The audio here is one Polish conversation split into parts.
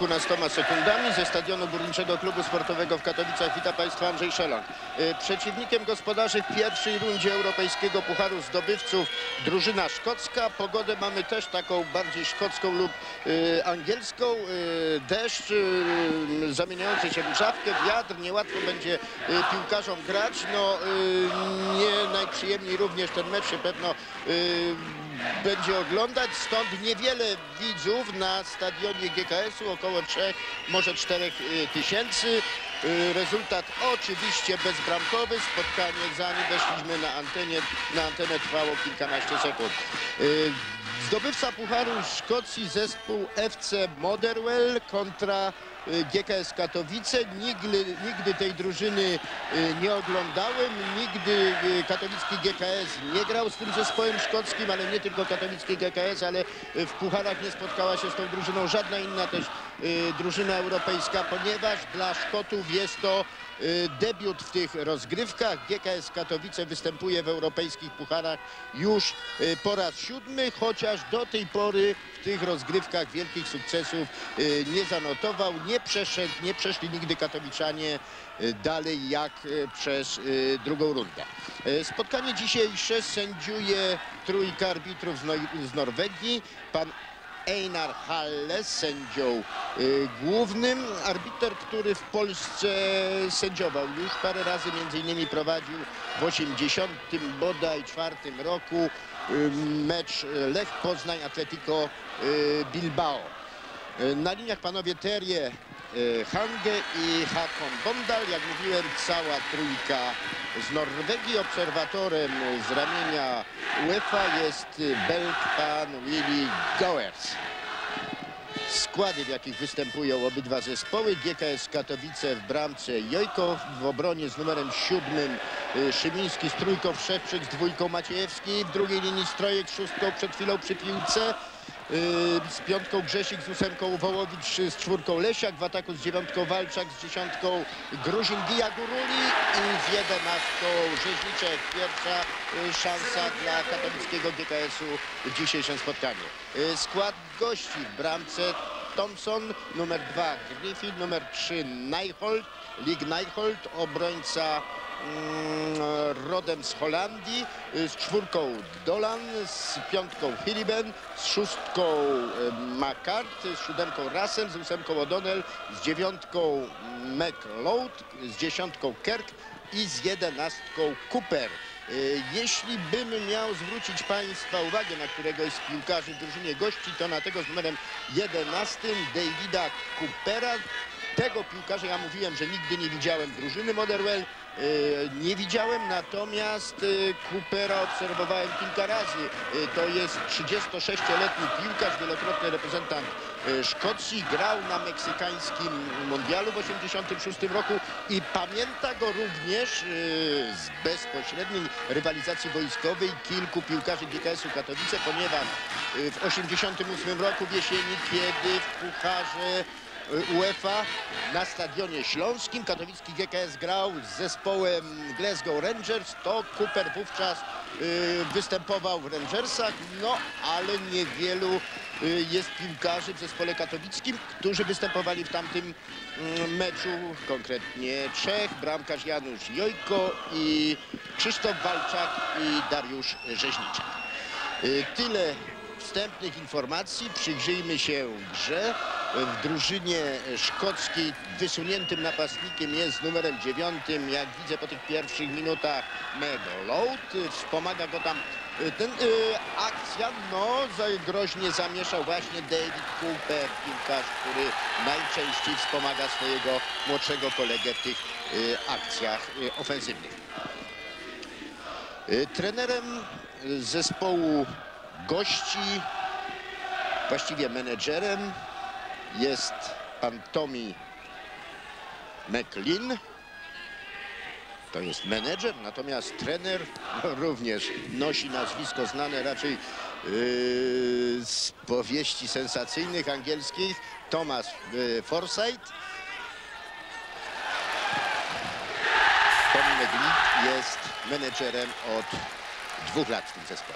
12 sekundami ze stadionu Górniczego Klubu Sportowego w Katowicach wita Państwa Andrzej Szelan. Przeciwnikiem gospodarzy w pierwszej rundzie Europejskiego Pucharu Zdobywców drużyna szkocka. Pogodę mamy też taką bardziej szkocką lub angielską. Deszcz zamieniający się w mrzawkę, wiatr. Niełatwo będzie piłkarzom grać. No, nie najprzyjemniej również ten mecz się pewno będzie oglądać, stąd niewiele widzów na stadionie GKS-u, około 3, może 4 tysięcy. Rezultat oczywiście bezbramkowy, spotkanie zanim weszliśmy na antenę trwało kilkanaście sekund. Zdobywca Pucharu Szkocji zespół FC Motherwell kontra GKS Katowice. Nigdy tej drużyny nie oglądałem, nigdy katowicki GKS nie grał z tym zespołem szkockim, ale nie tylko katowicki GKS, ale w pucharach nie spotkała się z tą drużyną żadna inna też drużyna europejska, ponieważ dla Szkotów jest to debiut w tych rozgrywkach. GKS Katowice występuje w europejskich pucharach już po raz 7, chociaż do tej pory w tych rozgrywkach wielkich sukcesów nie zanotował. Nie przeszli nigdy katowiczanie dalej jak przez drugą rundę. Spotkanie dzisiejsze sędziuje trójka arbitrów z Norwegii. Pan Einar Halle sędzią głównym. Arbiter, który w Polsce sędziował już parę razy, między innymi prowadził w 80 bodaj 4 roku mecz Lech Poznań Atletico Bilbao. Na liniach panowie Terje Hange i Hakon Bondal. Jak mówiłem, cała trójka z Norwegii. Obserwatorem z ramienia UEFA jest Belg pan Willy Goers. Składy, w jakich występują obydwa zespoły: GKS Katowice w bramce Jojko, w obronie z numerem 7 Szymiński z trójką Szewczyk, z dwójką Maciejewski, w drugiej linii Strojek z 6 przed chwilą przy piłce, z 5 Grzesik, z 8 Wołowicz, z 4 Lesiak, w ataku z 9 Walczak, z 10 Gruzin Gija Guruli i z 11 Rzeźniczek. Pierwsza szansa dla katowickiego GKS-u w dzisiejszym spotkaniu. Skład gości: w bramce Thompson, numer 2 Griffin, numer 3 Lig Nijholt, obrońca rodem z Holandii, z 4 Dolan, z 5 Hiliben, z 6 McCart, z 7 Russell, z 8 O'Donnell, z 9 McLeod, z 10 Kerk i z 11 Cooper. Jeśli bym miał zwrócić Państwa uwagę na któregoś z piłkarzy w drużynie gości, to na tego z numerem 11 Davida Coopera. Tego piłkarza ja mówiłem, że nigdy nie widziałem drużyny Motherwell. Nie widziałem, natomiast Coopera obserwowałem kilka razy. To jest 36-letni piłkarz, wielokrotny reprezentant Szkocji. Grał na meksykańskim mundialu w 1986 roku i pamięta go również z bezpośredniej rywalizacji wojskowej kilku piłkarzy GKS-u Katowice, ponieważ w 1988 roku w jesieni, kiedy w pucharze UEFA na Stadionie Śląskim katowicki GKS grał z zespołem Glasgow Rangers, to Cooper wówczas występował w Rangersach, no ale niewielu jest piłkarzy w zespole katowickim, którzy występowali w tamtym meczu, konkretnie 3: bramkarz Janusz Jojko i Krzysztof Walczak i Dariusz Rzeźniczek. Tyle wstępnych informacji. Przyjrzyjmy się grze. W drużynie szkockiej wysuniętym napastnikiem jest z numerem 9, jak widzę po tych pierwszych minutach, McLeod. Wspomaga go tam akcja, no groźnie zamieszał właśnie David Cooper, piłkarz, który najczęściej wspomaga swojego młodszego kolegę w tych akcjach ofensywnych. Trenerem zespołu gości, właściwie menedżerem, jest pan Tommy McLean. To jest menedżer, natomiast trener również nosi nazwisko znane raczej z powieści sensacyjnych angielskich, Thomas Forsyth. Tommy McLean jest menedżerem od 2 lat w tym zespole.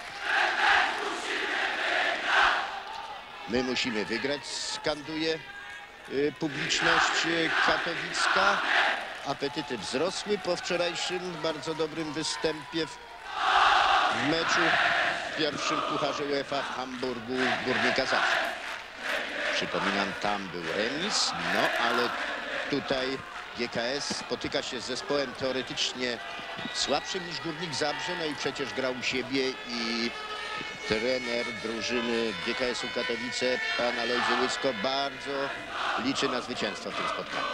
My musimy wygrać, skanduje publiczność katowicka. Apetyty wzrosły po wczorajszym bardzo dobrym występie w meczu w pierwszym Pucharze UEFA w Hamburgu Górnika Zabrze. Przypominam, tam był remis, no ale tutaj GKS spotyka się z zespołem teoretycznie słabszym niż Górnik Zabrze, no i przecież grał u siebie i trener drużyny GKS-u Katowice, pan Alojzy Łysko, bardzo liczy na zwycięstwo w tym spotkaniu.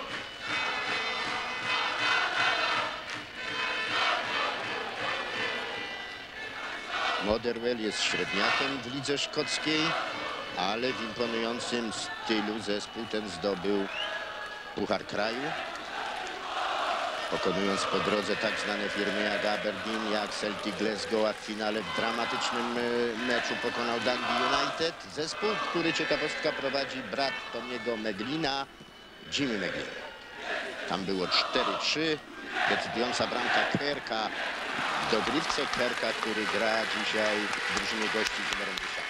Motherwell jest średniakiem w lidze szkockiej, ale w imponującym stylu zespół ten zdobył Puchar Kraju, pokonując po drodze tak znane firmy jak Aberdeen, jak Celtic Glasgow, a w finale w dramatycznym meczu pokonał Dundee United. Zespół, który, ciekawostka, prowadzi brat Tomiego Meglina, Jimmy Meglin. Tam było 4-3, decydująca bramka Kerka w dogrywce. Kerka, który gra dzisiaj w drużynie gości z numerem 10.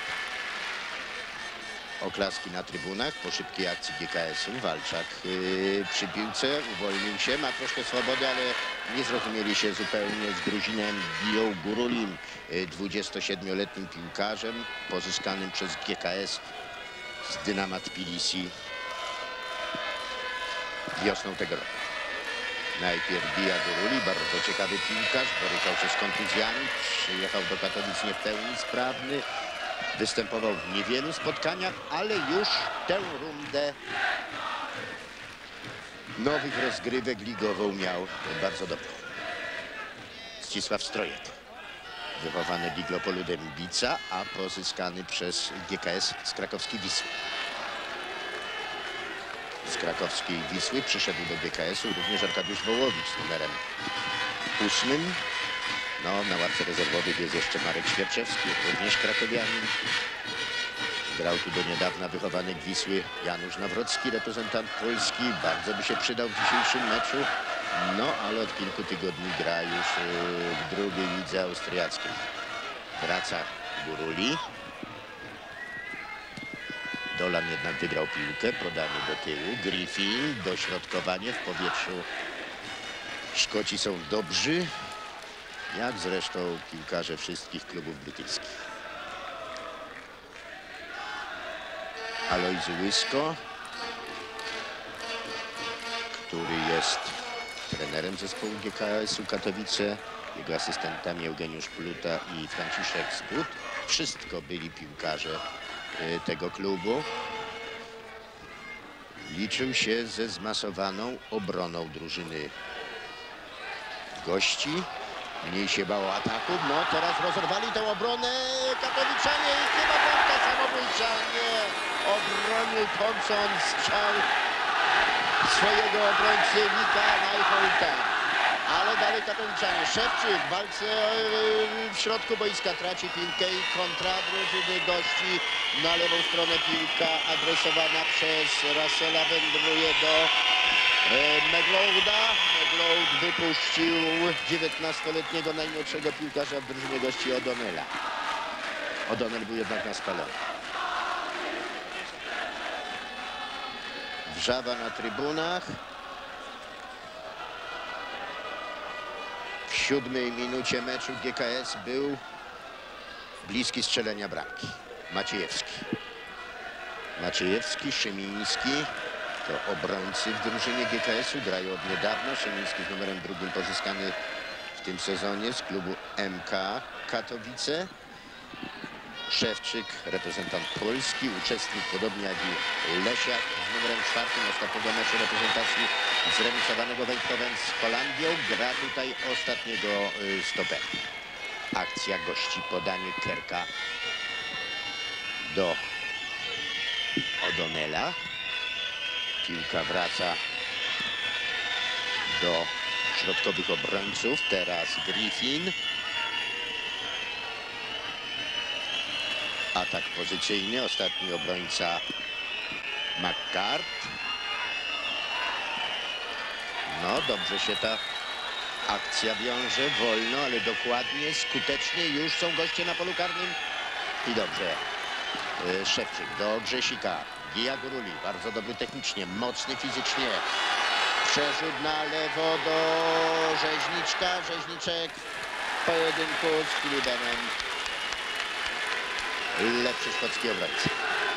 Oklaski na trybunach po szybkiej akcji GKS-u. Walczak przy piłce uwolnił się, ma troszkę swobody, ale nie zrozumieli się zupełnie z Gruzinem Biją Gurulim, 27-letnim piłkarzem pozyskanym przez GKS z Dynama Tbilisi wiosną tego roku. Najpierw Bija Guruli, bardzo ciekawy piłkarz, borykał się z kontuzjami, przyjechał do Katowic nie w pełni sprawny. Występował w niewielu spotkaniach, ale już tę rundę nowych rozgrywek ligową miał bardzo dobrą. Zdzisław Strojek, wychowany w Iglopolu Dębica, a pozyskany przez GKS z krakowskiej Wisły. Z krakowskiej Wisły przyszedł do GKS-u również Arkadiusz Wołowicz z numerem 8. No, na ławce rezerwowych jest jeszcze Marek Świerczewski, również krakowianin. Grał tu do niedawna wychowanek Wisły Janusz Nawrocki, reprezentant Polski. Bardzo by się przydał w dzisiejszym meczu. No, ale od kilku tygodni gra już w drugiej lidze austriackiej. Wraca Guruli. Dolan jednak wygrał piłkę, podanie do tyłu. Griffin, dośrodkowanie w powietrzu. Szkoci są dobrzy, jak zresztą piłkarze wszystkich klubów brytyjskich. Alojzy Łysko, który jest trenerem zespołu GKS-u Katowice, jego asystentami Eugeniusz Pluta i Franciszek Sput. Wszystko byli piłkarze tego klubu. Liczył się ze zmasowaną obroną drużyny gości. Mniej się bało ataku. No, teraz rozerwali tę obronę katowiczanie i chyba bramka samobójcza. Nie, obronił Thompson strzał swojego obrońcy Nika Najholta. Ale dalej katowiczanie. Szewczyk w walce w środku boiska traci piłkę i kontra drużyny gości. Na lewą stronę piłka adresowana przez Russella wędruje do Meglouda. Megloud wypuścił 19-letniego najmłodszego piłkarza w drużynie gości O'Donnella. O'Donnell był jednak na spalonie. Wrzawa na trybunach. W 7. minucie meczu GKS był bliski strzelenia bramki. Maciejewski, Szymiński to obrońcy w drużynie GKS-u, grają od niedawna. Szymiński z numerem 2 pozyskany w tym sezonie z klubu MK Katowice. Szewczyk, reprezentant Polski, uczestnik podobnie jak i Lesiak z numerem 4 ostatniego meczu reprezentacji zremisowanego Wejtkowen z Holandią. Gra tutaj ostatniego stopera. Akcja gości, podanie Kerka do O'Donnella. Piłka wraca do środkowych obrońców. Teraz Griffin. Atak pozycyjny. Ostatni obrońca McCart. No, dobrze się ta akcja wiąże. Wolno, ale dokładnie, skutecznie. Już są goście na polu karnym. I dobrze. Szewczyk do Grzesika. Gija Guruli, bardzo dobry technicznie, mocny fizycznie. Przerzut na lewo do Rzeźniczka. Rzeźniczek w pojedynku z Filibenem. Lepszy szkocki obrońca.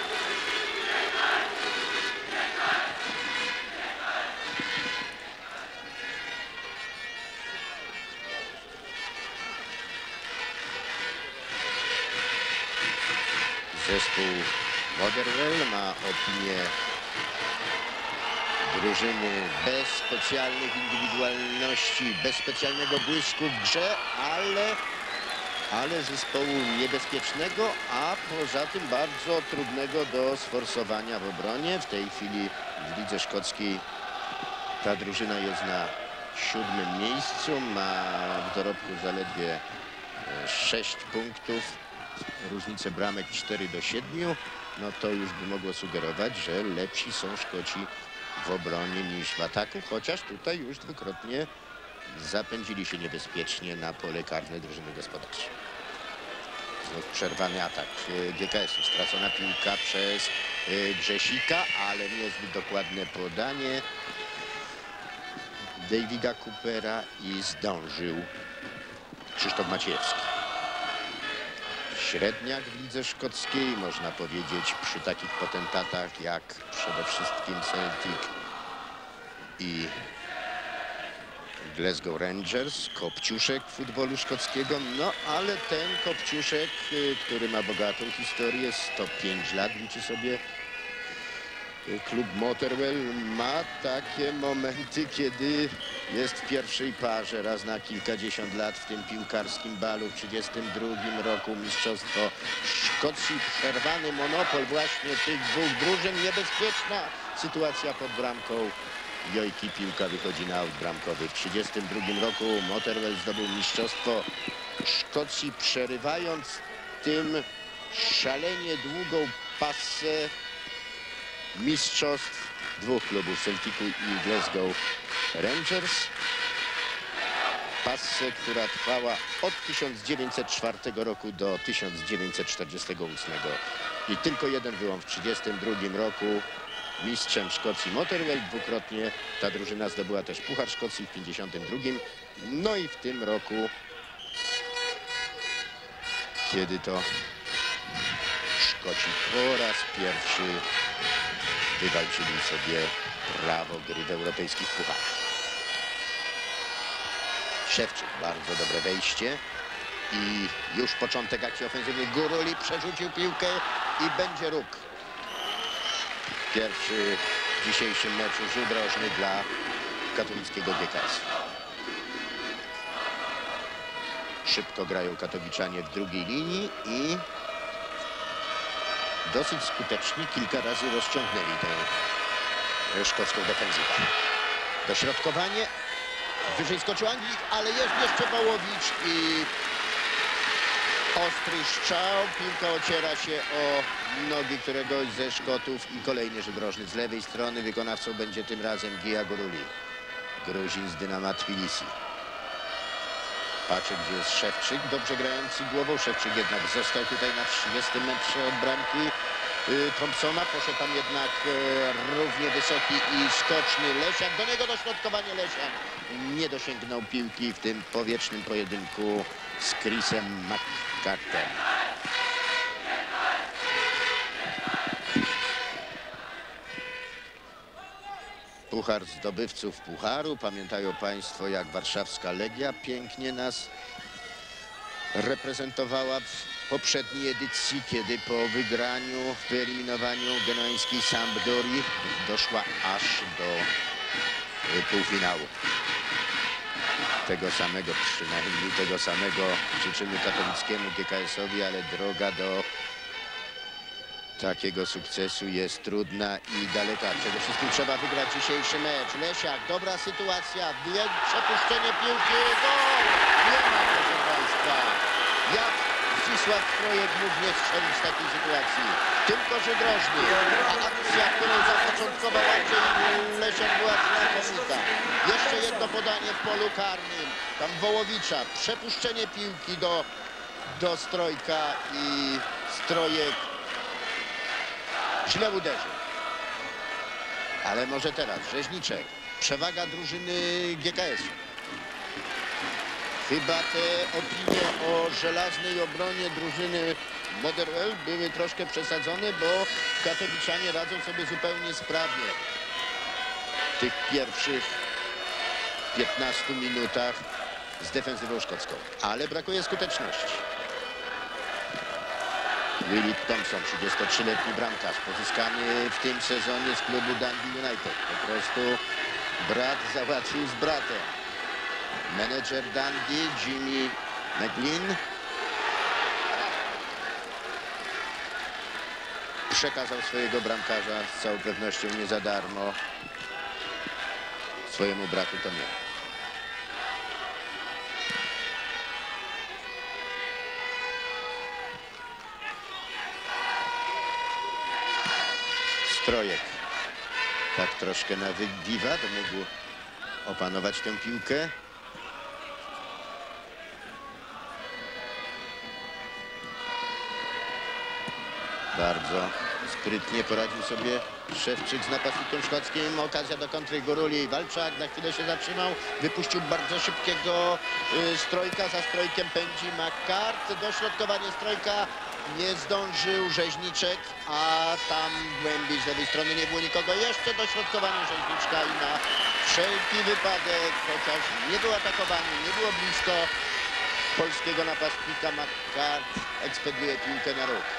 Zespół Motherwell ma opinię drużyny bez specjalnych indywidualności, bez specjalnego błysku w grze, ale zespołu niebezpiecznego, a poza tym bardzo trudnego do sforsowania w obronie. W tej chwili w lidze szkockiej ta drużyna jest na 7. miejscu, ma w dorobku zaledwie 6 punktów, różnicę bramek 4-7. No to już by mogło sugerować, że lepsi są Szkoci w obronie niż w ataku, chociaż tutaj już dwukrotnie zapędzili się niebezpiecznie na pole karne drużyny gospodarczej. Znów przerwany atak GKS-u, stracona piłka przez Grzesika, ale niezbyt dokładne podanie Davida Coopera i zdążył Krzysztof Maciejewski. Średniak w lidze szkockiej, można powiedzieć, przy takich potentatach jak przede wszystkim Celtic i Glasgow Rangers, kopciuszek futbolu szkockiego, no ale ten kopciuszek, który ma bogatą historię, 105 lat liczy sobie klub Motherwell, ma takie momenty, kiedy jest w pierwszej parze raz na kilkadziesiąt lat w tym piłkarskim balu. W 1932 roku mistrzostwo Szkocji, przerwany monopol właśnie tych dwóch drużyn, niebezpieczna sytuacja pod bramką. Jojki, piłka wychodzi na aut bramkowy. W 1932 roku Motherwell zdobył mistrzostwo Szkocji, przerywając tym szalenie długą passę mistrzostw dwóch klubów, Celticu i Glasgow Rangers. Passę, która trwała od 1904 roku do 1948. I tylko jeden wyłom w 1932 roku. Mistrzem Szkocji Motherwell, dwukrotnie ta drużyna zdobyła też Puchar Szkocji w 1952. No i w tym roku, kiedy to Szkoci po raz pierwszy wywalczyli sobie prawo gry w europejskich pucharach. Szewczyk, bardzo dobre wejście i już początek akcji ofensywnej. Guruli przerzucił piłkę i będzie róg. Pierwszy w dzisiejszym meczu rzut rożny dla katowickiego GKS. Szybko grają katowiczanie w drugiej linii i dosyć skutecznie kilka razy rozciągnęli tę szkocką defensywę. Dośrodkowanie. Wyżej skoczył Anglik, ale jest jeszcze Wołowicz i ostry strzał. Piłka ociera się o nogi któregoś ze Szkotów i kolejny rzut rożny z lewej strony. Wykonawcą będzie tym razem Gija Guruli, Gruzin z Dynama Tbilisi. Patrzę, gdzie jest Szewczyk, dobrze grający głową. Szewczyk jednak został tutaj na 30 metrze od bramki Thompsona. Poszedł tam jednak równie wysoki i skoczny Lesiak. Do niego dośrodkowanie. Lesiak nie dosięgnął piłki w tym powietrznym pojedynku z Chrisem McCartem. Puchar zdobywców pucharu. Pamiętają Państwo, jak warszawska Legia pięknie nas reprezentowała w poprzedniej edycji, kiedy po wygraniu, wyeliminowaniu genueńskiej Sampdorii doszła aż do półfinału. Tego samego, przynajmniej tego samego życzymy katowickiemu GKS-owi, ale droga do takiego sukcesu jest trudna i daleka. Przede wszystkim trzeba wygrać dzisiejszy mecz. Lesiak, dobra sytuacja, przepuszczenie piłki, gol! Nie ma, proszę Państwa. Jak Zdzisław Strojek mógł nie strzelić w takiej sytuacji? Tylko rzut rożny. A akcja, którą zapoczątkował Andrzej Lesiak, była znakomita. Jeszcze jedno podanie w polu karnym. Tam Wołowicza, przepuszczenie piłki do Strojka i Strojek źle uderzył. Ale może teraz Rzeźniczek. Przewaga drużyny GKS. Chyba te opinie o żelaznej obronie drużyny Motherwell były troszkę przesadzone, bo katowiczanie radzą sobie zupełnie sprawnie w tych pierwszych 15 minutach z defensywą szkocką. Ale brakuje skuteczności. Willie Thompson, 33-letni bramkarz, pozyskany w tym sezonie z klubu Dundee United. Po prostu brat załatwił z bratem. Menedżer Dundee, Jimmy McGlynn, przekazał swojego bramkarza z całą pewnością nie za darmo swojemu bratu Tomiemu. Strojek tak troszkę na wiwat mógł opanować tę piłkę. Bardzo sprytnie poradził sobie Szewczyk z napastnikiem szkockim. Okazja do kontry Guruli. Walczak na chwilę się zatrzymał. Wypuścił bardzo szybkiego Strojka. Za Strojkiem pędzi McCart. Dośrodkowanie Strojka. Nie zdążył Rzeźniczek, a tam głębiej z lewej strony nie było nikogo. Jeszcze dośrodkowanie Rzeźniczka i na wszelki wypadek, chociaż nie był atakowany, nie było blisko polskiego napastnika, McCart ekspediuje piłkę na róg.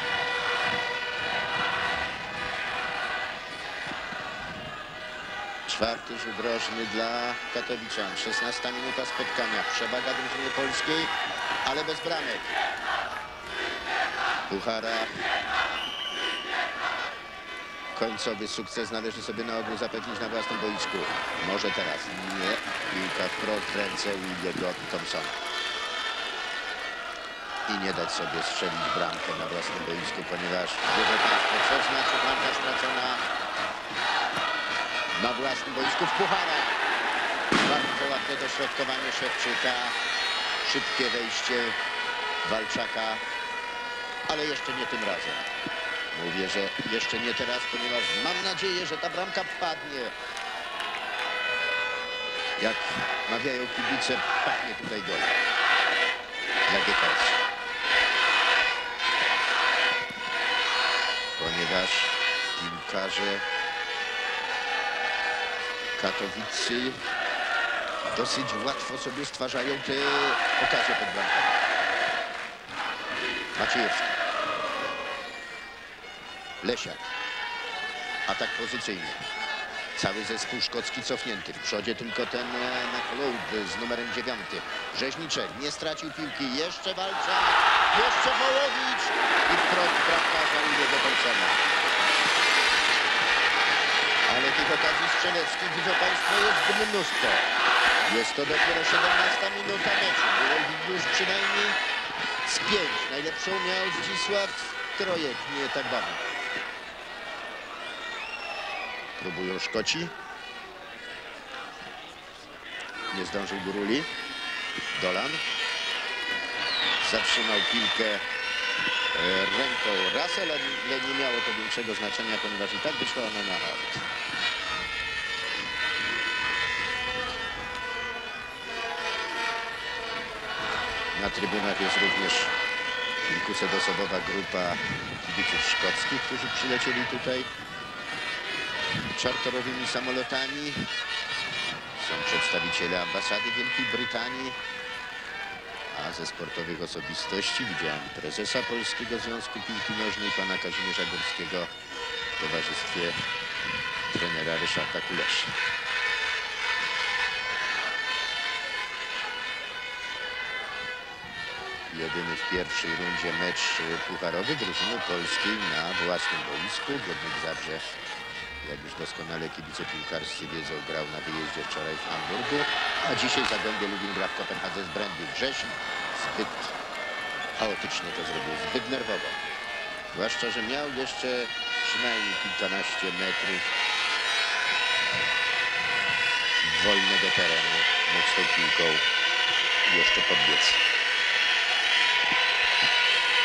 Czwarty rzut rożny dla katowiczan. 16 minuta spotkania. Przewaga drużyny polskiej, ale bez bramek. Puchara. Końcowy sukces należy sobie na ogół zapewnić na własnym boisku. Może teraz. Nie. Piłka wprost w ręce Williego Thompsona. I nie dać sobie strzelić bramkę na własnym boisku, ponieważ wiecie Państwo, co znaczy bramka stracona na własnym boisku w pucharach. Bardzo ładne dośrodkowanie Szewczyka. Szybkie wejście Walczaka. Ale jeszcze nie tym razem. Mówię, że jeszcze nie teraz, ponieważ mam nadzieję, że ta bramka padnie. Jak mawiają kibice, pachnie tutaj gol dla GKS. Ponieważ piłkarze katowicy dosyć łatwo sobie stwarzają te okazje pod bramkami. Maciejewski. Lesiak. Atak pozycyjny. Cały zespół szkocki cofnięty. W przodzie tylko ten McLeod z numerem 9. Rzeźniczek nie stracił piłki. Jeszcze Walczak. Jeszcze Wołowicz. I wprost bramkarza Williego Thompsona. Ale tych okazji strzeleckich, widzą Państwo, jest mnóstwo. Jest to dopiero 17 minuta meczu. Było już przynajmniej z 5. Najlepszą miał Zdzisław Strojek nie tak dawno. Próbują Szkoci. Nie zdążył Guruli. Dolan. Zatrzymał piłkę ręką Russell, ale nie miało to większego znaczenia, ponieważ i tak wyszła ona na aut. Na trybunach jest również kilkusetosobowa grupa kibiców szkockich, którzy przylecieli tutaj czarterowymi samolotami. Są przedstawiciele ambasady Wielkiej Brytanii, a ze sportowych osobistości widziałem prezesa Polskiego Związku Piłki Nożnej, pana Kazimierza Górskiego w towarzystwie trenera Ryszarda Kulesza. Jedyny w pierwszej rundzie mecz pucharowy drużyny polskiej na własnym boisku. Górnik Zabrze, jak już doskonale kibice piłkarscy wiedzą, grał na wyjeździe wczoraj w Hamburgu, a dzisiaj Zagłębie Lubin gra w Kopenhadze z Brøndby. Wrzesień zbyt chaotycznie to zrobił, zbyt nerwowo. Zwłaszcza, że miał jeszcze przynajmniej kilkanaście metrów wolnego terenu. Mógł z tą piłką jeszcze podbiec.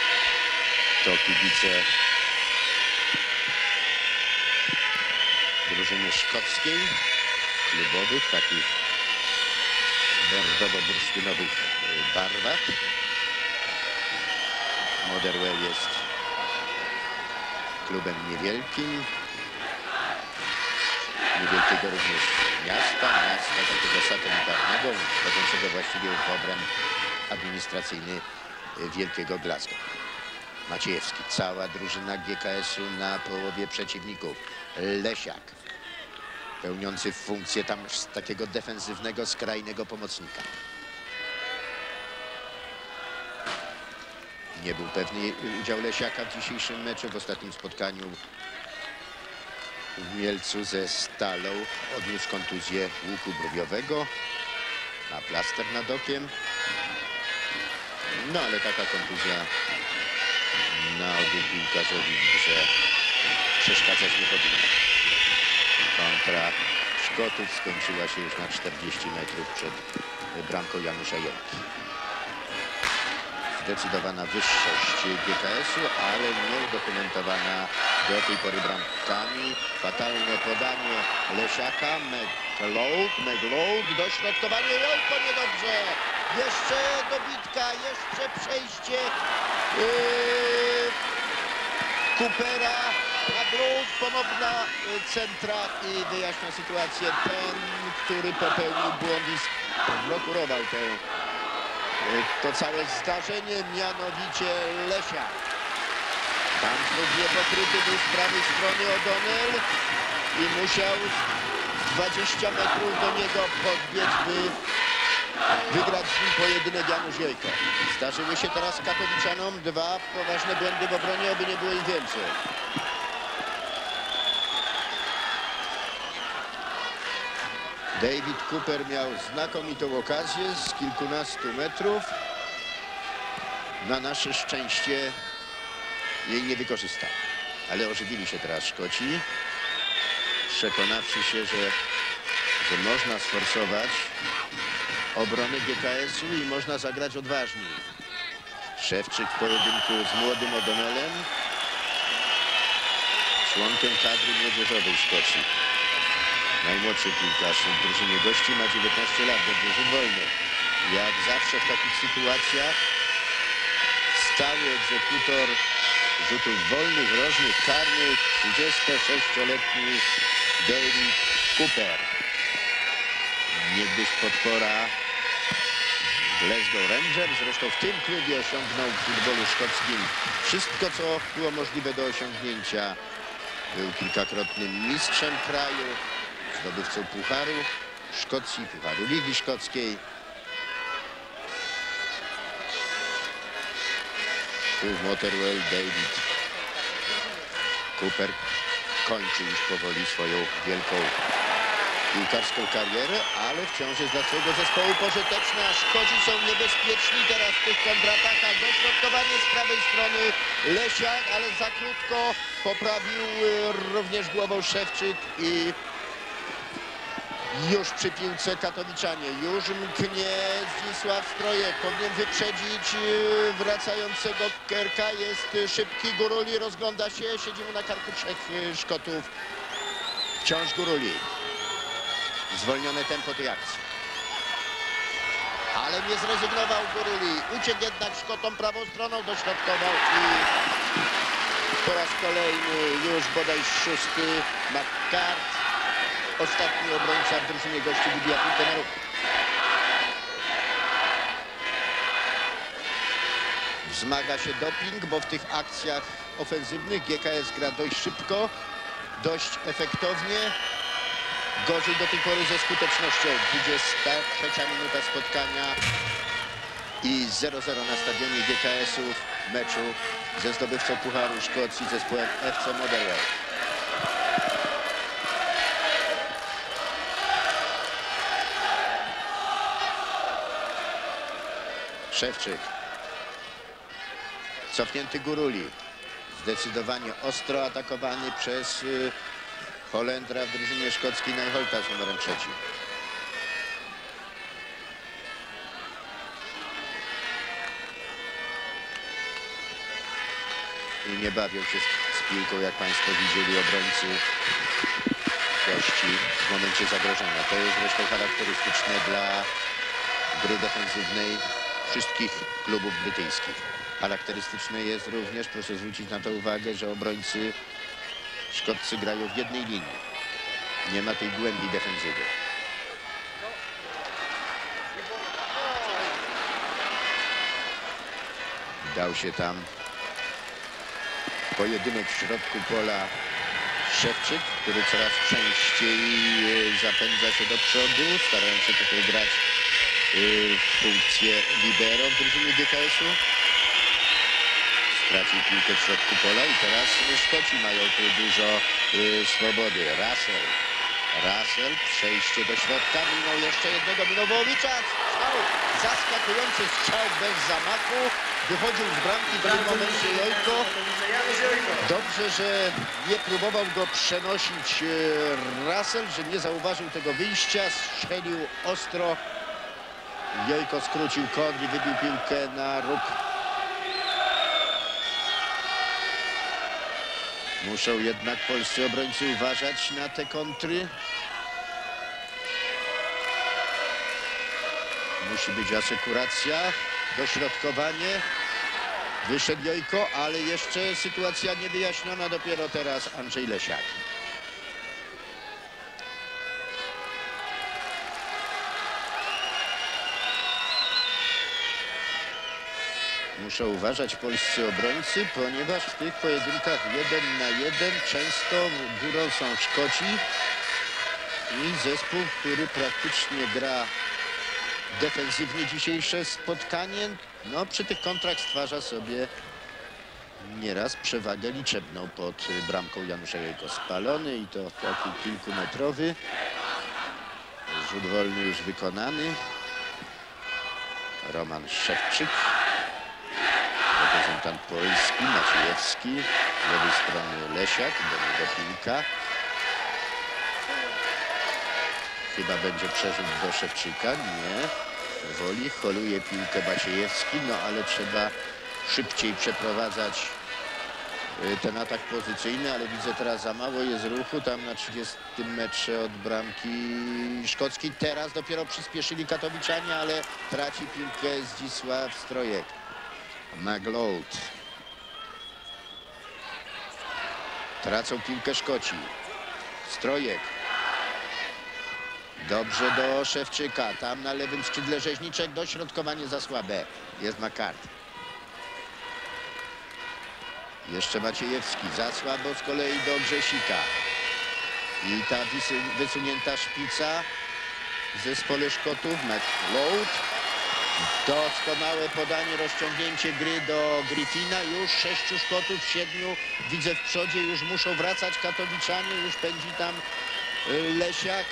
To kibice drużyny szkockiej, klubowych, takich bordowo-bursztynowych barwach. Motherwell jest klubem niewielkim, niewielkiego również miasta takiego satelitarnego, wchodzącego właściwie w obręb administracyjny wielkiego Glasgow. Maciejewski, cała drużyna GKS-u na połowie przeciwników. Lesiak, pełniący funkcję tam takiego defensywnego, skrajnego pomocnika. Nie był pewny udział Lesiaka w dzisiejszym meczu. W ostatnim spotkaniu w Mielcu ze Stalą odniósł kontuzję łuku brwiowego. Ma plaster nad okiem. No ale taka kontuzja na obu piłkarzowi w grze przeszkadzać nie powinna. Kontra Szkotów skończyła się już na 40 metrów przed bramką Janusza Jelki. Zdecydowana wyższość GKS-u, ale nieudokumentowana do tej pory bramkami. Fatalne podanie Lesiaka. McLeod, dośrodkowanie. Oj, to niedobrze. Jeszcze dobitka, jeszcze przejście Coopera. Nadrów, ponowna centra i wyjaśnia sytuację ten, który popełnił błąd i blokurował to całe zdarzenie, mianowicie Lesia. Tam znów niepokryty był z prawej strony O'Donnell i musiał 20 metrów do niego podbiec, by wygrać z nim pojedynek Janusz Jojko. Zdarzyły się teraz Katowiczanom dwa poważne błędy w obronie, aby nie było ich więcej. David Cooper miał znakomitą okazję z kilkunastu metrów. Na nasze szczęście jej nie wykorzystał. Ale ożywili się teraz Szkoci, przekonawszy się, że można sforsować obronę GKS-u i można zagrać odważniej. Szewczyk w pojedynku z młodym O'Donnellem, członkiem kadry młodzieżowej Szkocji. Najmłodszy piłkarz w drużynie gości ma 19 lat, do rzut wolny. Jak zawsze w takich sytuacjach stały egzekutor rzutów wolnych, rożnych, karnych, 26-letni David Cooper. Niegdyś podpora Glasgow Rangers, zresztą w tym klubie osiągnął w futbolu szkockim wszystko, co było możliwe do osiągnięcia. Był kilkakrotnym mistrzem kraju, zdobywcą Pucharu Szkocji, Pucharu Ligi Szkockiej. Tu w Motherwell David Cooper kończy już powoli swoją wielką piłkarską karierę, ale wciąż jest dla swojego zespołu pożyteczna. Szkoci są niebezpieczni teraz w tych kontratakach. Dośrodkowanie z prawej strony Lesiak, ale za krótko poprawił również głową Szewczyk i już przy piłce Katowiczanie. Już mknie Zdzisław Strojek. Powinien wyprzedzić wracającego Kerka. Jest szybki Guruli, rozgląda się. Siedzi mu na karku trzech Szkotów. Wciąż Guruli. Zwolnione tempo tej akcji. Ale nie zrezygnował Guruli. Uciekł jednak Szkotom prawą stroną, dośrodkował i po raz kolejny już bodaj szósty McCart. Ostatni obrońca w drużynie gości wybija piłkę na ruch. Wzmaga się doping, bo w tych akcjach ofensywnych GKS gra dość szybko, dość efektownie. Gorzej do tej pory ze skutecznością. 23 minuta spotkania i 0-0 na stadionie GKS-u w meczu ze zdobywcą Pucharu Szkocji, zespołem FC Motherwell. Szewczyk. Cofnięty Guruli. Zdecydowanie ostro atakowany przez Holendra w drużynie szkockiej Najholta z numerem 3. I nie bawią się z piłką, jak Państwo widzieli, obrońcy momencie zagrożenia. To jest zresztą charakterystyczne dla gry defensywnej wszystkich klubów brytyjskich. Charakterystyczne jest również, proszę zwrócić na to uwagę, że obrońcy szkoccy grają w jednej linii. Nie ma tej głębi defensywy. Dał się tam pojedynek w środku pola Szewczyk, który coraz częściej zapędza się do przodu, starając się tutaj grać funkcję libero w drużynie GKS-u. Stracił piłkę w środku pola i teraz Szkoci mają tu dużo swobody. Russell, przejście do środka, minął jeszcze jednego, minął Wołowicza, strzał, zaskakujący strzał bez zamachu, wychodził z bramki w tym momencie Jojko. Dobrze, że nie próbował go przenosić Russell, że nie zauważył tego wyjścia, strzelił ostro. Jojko skrócił kąt i wybił piłkę na róg. Muszą jednak polscy obrońcy uważać na te kontry. Musi być asekuracja, dośrodkowanie. Wyszedł Jojko, ale jeszcze sytuacja niewyjaśniona. Dopiero teraz Andrzej Lesiak. Muszą uważać polscy obrońcy, ponieważ w tych pojedynkach 1 na 1 często górą są Szkoci i zespół, który praktycznie gra defensywnie dzisiejsze spotkanie, no przy tych kontrach stwarza sobie nieraz przewagę liczebną pod bramką Janusza Jojko. Spalony i to taki kilkumetrowy. Rzut wolny już wykonany. Roman Szewczyk, reprezentant polski, Maciejewski, z lewej strony Lesiak, do niego piłka. Chyba będzie przerzut do Szewczyka, nie. Woli, holuje piłkę Maciejewski, no ale trzeba szybciej przeprowadzać ten atak pozycyjny, ale widzę teraz za mało jest ruchu tam na 30 metrze od bramki szkockiej. Teraz dopiero przyspieszyli katowiczanie, ale traci piłkę Zdzisław Strojek. McLeod. Tracą piłkę Szkoci. Strojek. Dobrze do Szewczyka. Tam na lewym skrzydle Rzeźniczek. Dośrodkowanie za słabe. Jest McCart. Jeszcze Maciejewski. Za słabo z kolei do Grzesika. I ta wysunięta szpica w zespole Szkotów. McLeod. Doskonałe podanie, rozciągnięcie gry do Griffina. Już 6 Szkotów, 7 widzę w przodzie. Już muszą wracać katowiczanie. Już pędzi tam Lesiak.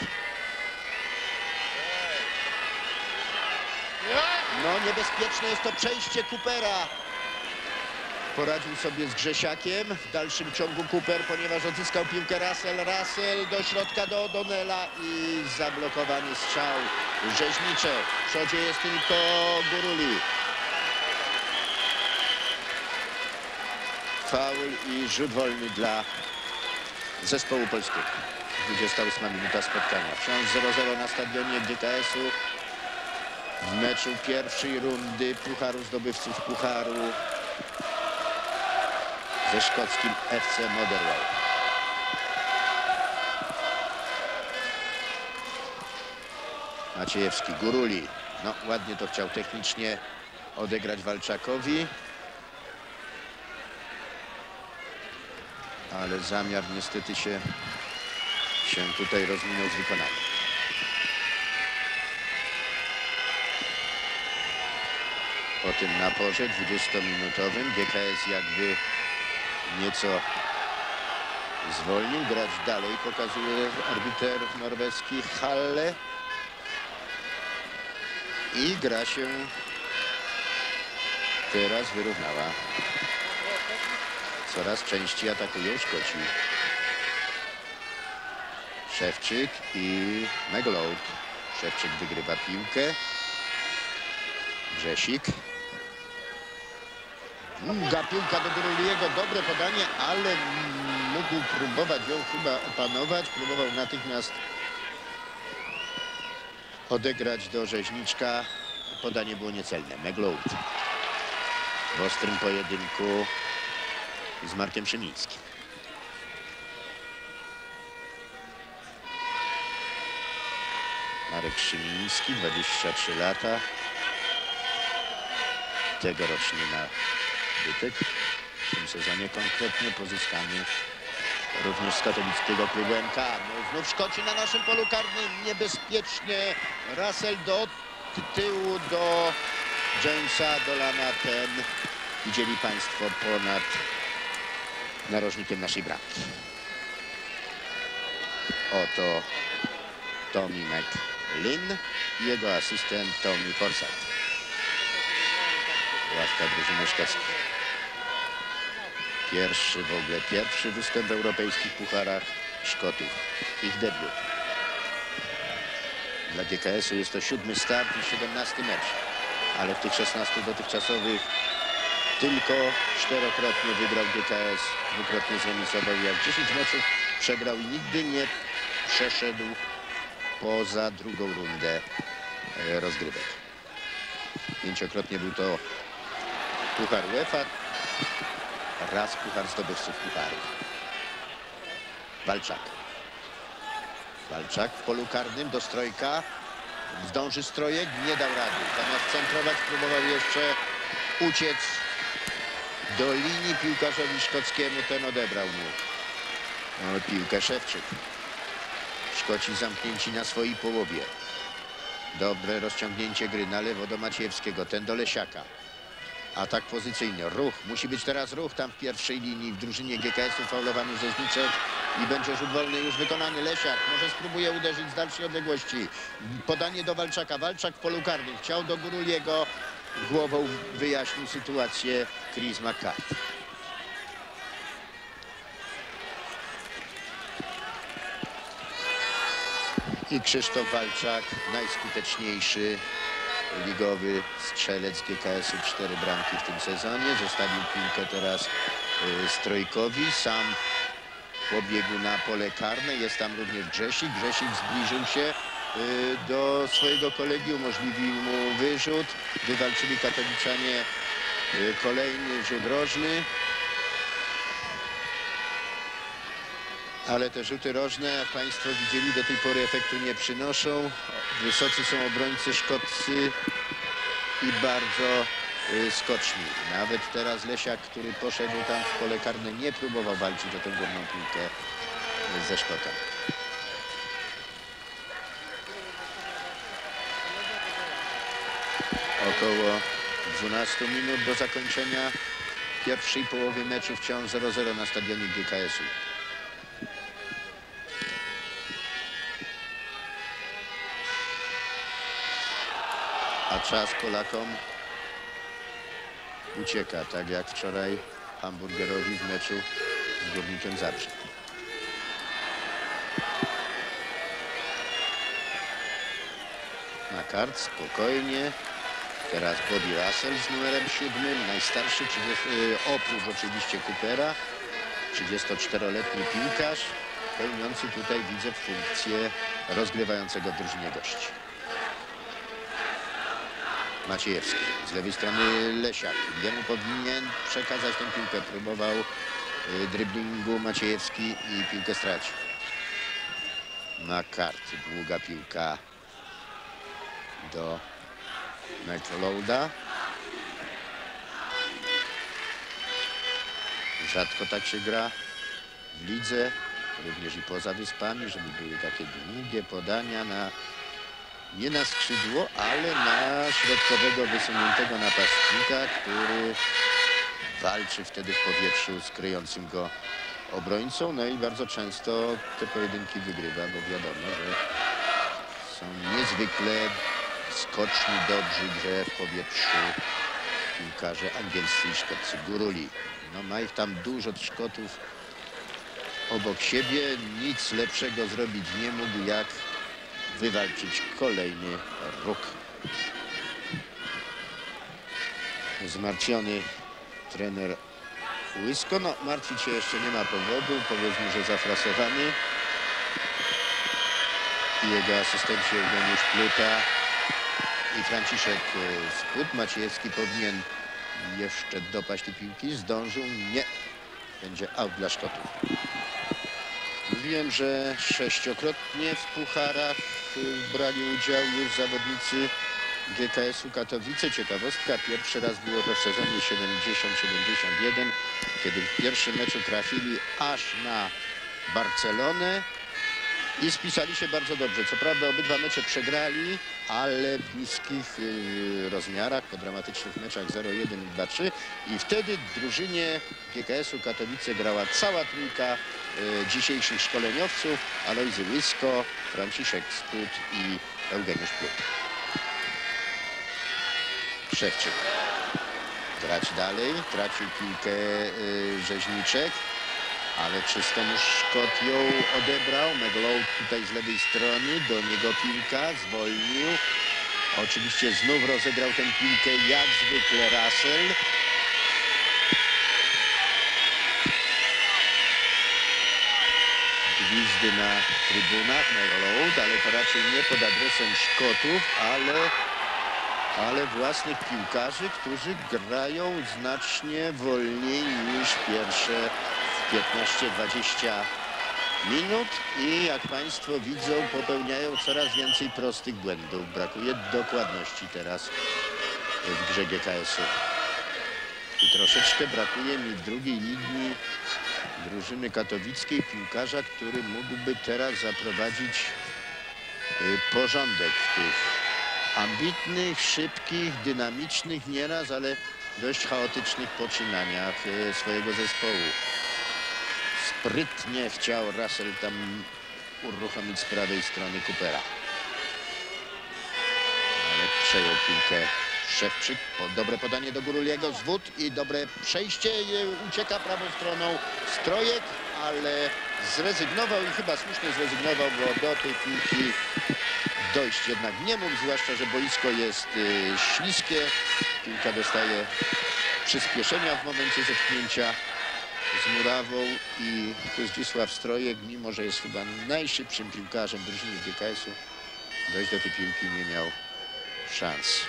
No niebezpieczne jest to przejście Coopera. Poradził sobie z Grzesiakiem. W dalszym ciągu Cooper, ponieważ odzyskał piłkę Russell do środka do O'Donnella i zablokowany strzał. Rzeźniczek. W przodzie jest tylko Guruli. Faul i rzut wolny dla zespołu polskiego. 28 minuta spotkania. Wciąż 0-0 na stadionie GKS-u. W meczu pierwszej rundy Pucharu Zdobywców Pucharu ze szkockim FC Motherwell. Maciejewski, Guruli. No ładnie to chciał technicznie odegrać Walczakowi. Ale zamiar niestety się tutaj rozminął z wykonaniem. Po tym naporze 20-minutowym GKS jakby nieco zwolnił. Grać dalej pokazuje arbiter norweski Halle. I gra się teraz wyrównała. Coraz częściej atakują Szkoci. Szewczyk i McLeod. Szewczyk wygrywa piłkę. Grzesik. Długa piłka do Guruliego. Dobre podanie, ale mógł próbować ją chyba opanować. Próbował natychmiast odegrać do Rzeźniczka. Podanie było niecelne. Megloud w ostrym pojedynku z Markiem Szymińskim. Marek Szymiński, 23 lata. Tegoroczny nabytek. W tym sezonie konkretnie pozyskany również z katowickiego klubu MK. No, znów szkoci na naszym polu karnym. Niebezpiecznie Russell do tyłu do Jamesa Dolana. Ten widzieli państwo ponad narożnikiem naszej bramki. Oto Tommy McLean i jego asystent Tommy Forsyth. Ławka drużyny szkockiej. Pierwszy występ w europejskich pucharach Szkotów. Ich debiut. Dla GKS-u jest to 7. start i 17. mecz. Ale w tych 16 dotychczasowych tylko 4-krotnie wygrał GKS, 2-krotnie zremisował. Jak 10 meczów przegrał i nigdy nie przeszedł poza drugą rundę rozgrywek. 5-krotnie był to puchar UEFA, raz puchar zdobywców pucharów. Walczak w polu karnym do Strojka. Zdąży Strojek, nie dał rady. Zamiast centrować, próbował jeszcze uciec do linii piłkarzowi szkockiemu. Ten odebrał mu piłkę Szewczyk. Szkoci zamknięci na swojej połowie. Dobre rozciągnięcie gry na lewo do Maciejewskiego. Ten do Lesiaka. Atak pozycyjny. Ruch. Musi być teraz ruch tam w pierwszej linii w drużynie GKS-u. Faulowany Rzeźniczek i będzie rzut wolny już wykonany. Lesiak może spróbuje uderzyć z dalszej odległości. Podanie do Walczaka. Walczak w polu karnym. Chciał do Guruliego. Głową wyjaśnił sytuację Chris McCarthy. I Krzysztof Walczak, najskuteczniejszy ligowy strzelec GKS-u, 4 bramki w tym sezonie. Zostawił piłkę teraz Strojkowi. Sam pobiegł na pole karne. Jest tam również Grzesik. Grzesik zbliżył się do swojego kolegi, umożliwił mu wyrzut. Wywalczyli katowiczanie kolejny rzut rożny. Ale te rzuty rożne, jak państwo widzieli, do tej pory efektu nie przynoszą. Wysocy są obrońcy szkoccy i bardzo skoczni. Nawet teraz Lesiak, który poszedł tam w pole karne, nie próbował walczyć o tę górną piłkę ze Szkotem. Około 12 minut do zakończenia pierwszej połowy meczu, wciąż 0-0 na stadionie GKS-u. A czas Polakom ucieka, tak jak wczoraj Hamburgerowi w meczu z Górnikiem Zabrze. Makart spokojnie. Teraz Bobby Russell z numerem 7, najstarszy, oprócz oczywiście Coopera, 34-letni piłkarz, pełniący tutaj, widzę, funkcję rozgrywającego w drużynie gości. Maciejewski. Z lewej strony Lesiak. Jemu powinien przekazać tę piłkę. Próbował driblingu Maciejewski i piłkę stracił. McCarthy. Długa piłka do McLeoda. Rzadko tak się gra w lidze, również i poza Wyspami, żeby były takie długie podania nie na skrzydło, ale na środkowego, wysuniętego napastnika, który walczy wtedy w powietrzu z kryjącym go obrońcą. No i bardzo często te pojedynki wygrywa, bo wiadomo, że są niezwykle skoczni, dobrzy w grze w powietrzu piłkarze angielscy i szkoccy. Guruli. No ma ich tam dużo Szkotów obok siebie. Nic lepszego zrobić nie mógł, jak wywalczyć kolejny ruch. Zmartwiony trener Łysko. No, martwić się jeszcze nie ma powodu. Powiedzmy, że zafrasowany. i jego asystenci Eugeniusz Pluta i Franciszek Sput. Maciejewski powinien jeszcze dopaść tej piłki. Zdążył? Nie. Będzie out dla Szkotów. Mówiłem, że 6-krotnie w pucharach brali udział już zawodnicy GKS-u Katowice. Ciekawostka, pierwszy raz było to w sezonie 70-71, kiedy w pierwszym meczu trafili aż na Barcelonę i spisali się bardzo dobrze. Co prawda obydwa mecze przegrali, ale w niskich rozmiarach, po dramatycznych meczach 0-1 i 2-3. I wtedy drużynie GKS-u Katowice grała cała trójka dzisiejszych szkoleniowców: Alojzy Łysko, Franciszek Sput i Eugeniusz Plut. Szewczyk. Grać dalej. Tracił piłkę Rzeźniczek, ale czystą już Szkot ją odebrał. McLeod tutaj z lewej strony, do niego piłka, zwolnił. Oczywiście znów rozegrał tę piłkę jak zwykle Russell. Gwizdy na trybunach, McLeod, ale to raczej nie pod adresem Szkotów, ale własnych piłkarzy, którzy grają znacznie wolniej niż pierwsze 15-20 minut i jak Państwo widzą, popełniają coraz więcej prostych błędów. Brakuje dokładności teraz w grze GKS-u. I troszeczkę brakuje mi w drugiej linii drużyny katowickiej piłkarza, który mógłby teraz zaprowadzić porządek w tych ambitnych, szybkich, dynamicznych nieraz, ale dość chaotycznych poczynaniach swojego zespołu. Sprytnie chciał Russell tam uruchomić z prawej strony Coopera. Ale przejął piłkę Szewczyk. Dobre podanie do Guruliego, zwód i dobre przejście. Ucieka prawą stroną Strojek, ale zrezygnował i chyba słusznie zrezygnował, bo do tej piłki dojść jednak nie mógł, zwłaszcza że boisko jest śliskie. Piłka dostaje przyspieszenia w momencie zetknięcia z murawą i Zdzisław Strojek, mimo że jest chyba najszybszym piłkarzem drużyny GKS-u, dojść do tej piłki nie miał szans.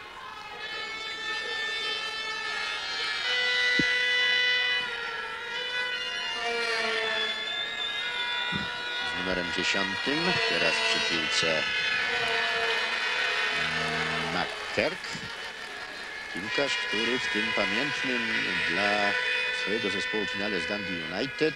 Z numerem 10 teraz przy piłce McKerk. Piłkarz, który w tym pamiętnym dla swojego zespołu finale z Dundee United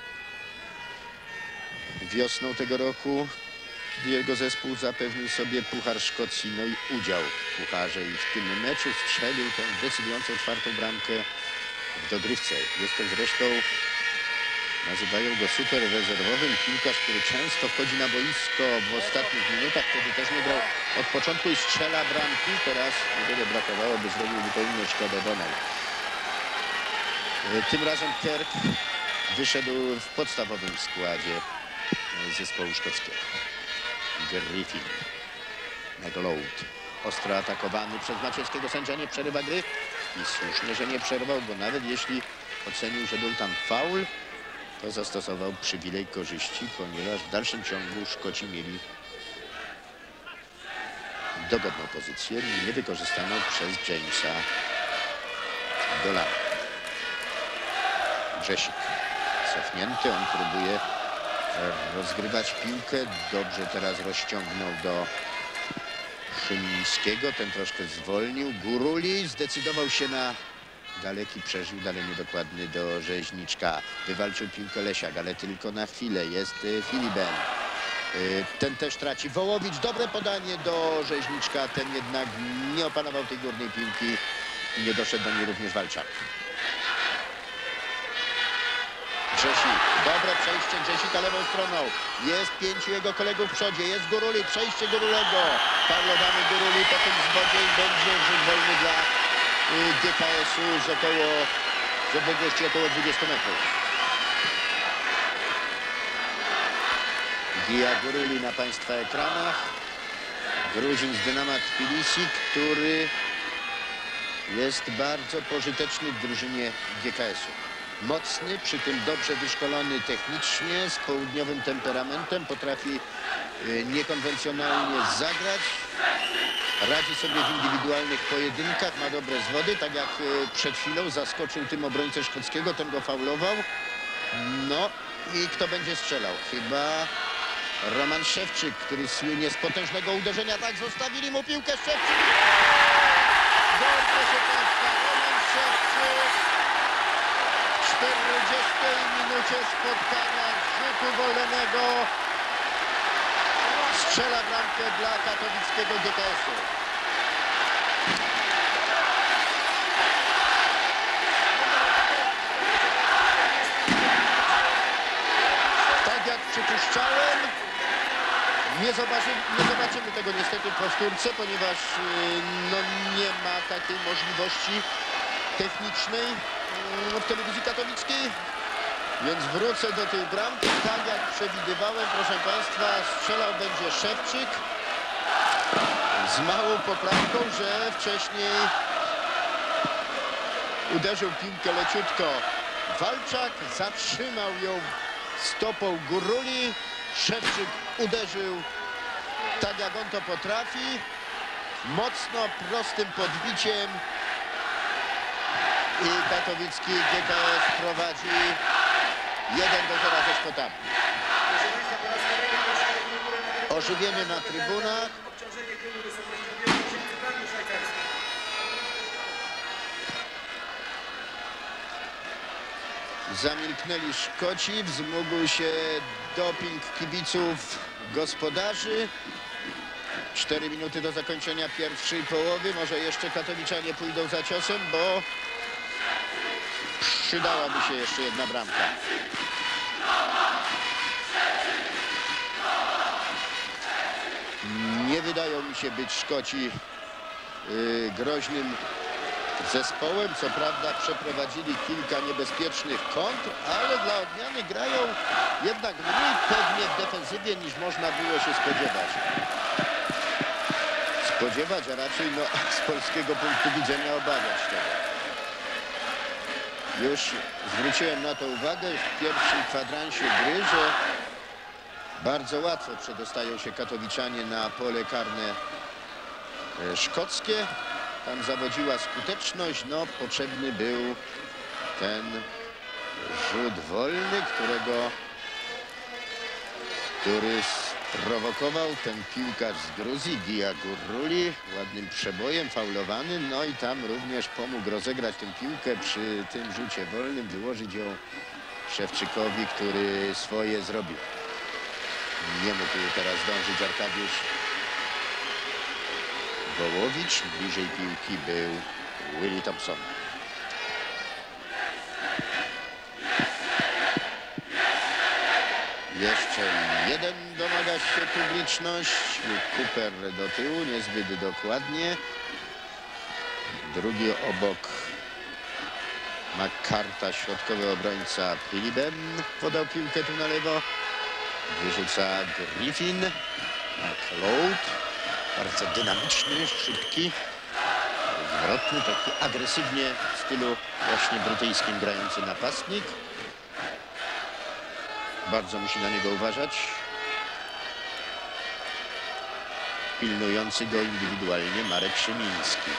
wiosną tego roku jego zespół zapewnił sobie Puchar Szkocji, no i udział w pucharze i w tym meczu strzelił tę decydującą czwartą bramkę w dogrywce. Jest to zresztą, nazywają go super rezerwowym, piłkarz, który często wchodzi na boisko w ostatnich minutach, wtedy też nie grał od początku i strzela bramki. Teraz niewiele brakowało, by zrobił zupełnie szkodę Donald. Tym razem Kerk wyszedł w podstawowym składzie zespołu szkockiego. Griffin. McLeod. Ostro atakowany przez Maciejskiego. Sędzia nie przerywa gry i słusznie, że nie przerwał, bo nawet jeśli ocenił, że był tam faul, to zastosował przywilej korzyści, ponieważ w dalszym ciągu Szkoci mieli dogodną pozycję, niewykorzystaną przez Jamesa Dolana. Grzesik cofnięty, on próbuje rozgrywać piłkę. Dobrze teraz rozciągnął do Szymińskiego, ten troszkę zwolnił. Guruli zdecydował się na daleki przerzut, ale niedokładny do Rzeźniczka. Wywalczył piłkę Lesiak, ale tylko na chwilę. Jest Filiben. Ten też traci. Wołowicz, dobre podanie do Rzeźniczka. Ten jednak nie opanował tej górnej piłki i nie doszedł do niej również Walczak. Grzesik, dobre przejście Grzesika lewą stroną. Jest 5 jego kolegów w przodzie. Jest Guruli, przejście Gurulego. Faulowany Guruli po tym zwodzie i będzie rzut wolny dla GKS-u z odległości około 20 metrów. Gija Guruli na Państwa ekranach. Gruzin z Dynama Tbilisi, który jest bardzo pożyteczny w drużynie GKS-u. mocny, przy tym dobrze wyszkolony technicznie, z południowym temperamentem, potrafi niekonwencjonalnie zagrać, radzi sobie w indywidualnych pojedynkach, ma dobre zwody, tak jak przed chwilą zaskoczył tym obrońcę szkockiego, ten go faulował. No i kto będzie strzelał? Chyba Roman Szewczyk, który słynie z potężnego uderzenia. Tak, zostawili mu piłkę. Szewczyk. Gol, proszę Państwa, Roman Szewczyk. W 40 minucie spotkania z rzutu wolnego strzela bramkę dla katowickiego GKS-u. Tak jak przypuszczałem, nie zobaczymy tego niestety w powtórce, ponieważ no, nie ma takiej możliwości technicznej w telewizji katowickiej. Więc wrócę do tej bramki, tak jak przewidywałem, proszę Państwa, strzelał będzie Szewczyk z małą poprawką, że wcześniej uderzył piłkę leciutko Walczak, zatrzymał ją stopą Guruli. Szewczyk uderzył tak jak on to potrafi, mocno, prostym podbiciem i katowicki GKS prowadzi 1-0 ze Szkotami. Ożywienie na trybunach. Zamilknęli Szkoci, wzmógł się doping kibiców gospodarzy. 4 minuty do zakończenia pierwszej połowy. Może jeszcze katowiczanie pójdą za ciosem, bo przydałaby się jeszcze jedna bramka. Nie wydają mi się być Szkoci groźnym zespołem. Co prawda przeprowadzili kilka niebezpiecznych kontr, ale dla odmiany grają jednak mniej pewnie w defensywie niż można było się spodziewać, a raczej no, z polskiego punktu widzenia obawiać tego. Już zwróciłem na to uwagę w pierwszym kwadransie gry, że bardzo łatwo przedostają się katowiczanie na pole karne szkockie. Tam zawodziła skuteczność, no potrzebny był ten rzut wolny, który sprowokował ten piłkarz z Gruzji, Gia Guruli, ładnym przebojem, faulowany, no i tam również pomógł rozegrać tę piłkę przy tym rzucie wolnym, wyłożyć ją Szewczykowi, który swoje zrobił. Nie mógł teraz dążyć Arkadiusz Wołowicz, bliżej piłki był Willie Thompson. Jeszcze jeden domaga się publiczność. Cooper do tyłu, niezbyt dokładnie. Drugi obok McCarta, środkowy obrońca Pilibem. Podał piłkę tu na lewo. Wyrzuca Griffin. McLeod. Bardzo dynamiczny, szybki, zwrotny, taki agresywnie w stylu właśnie brytyjskim grający napastnik. Bardzo musi na niego uważać. Pilnujący go indywidualnie Marek Szymiński,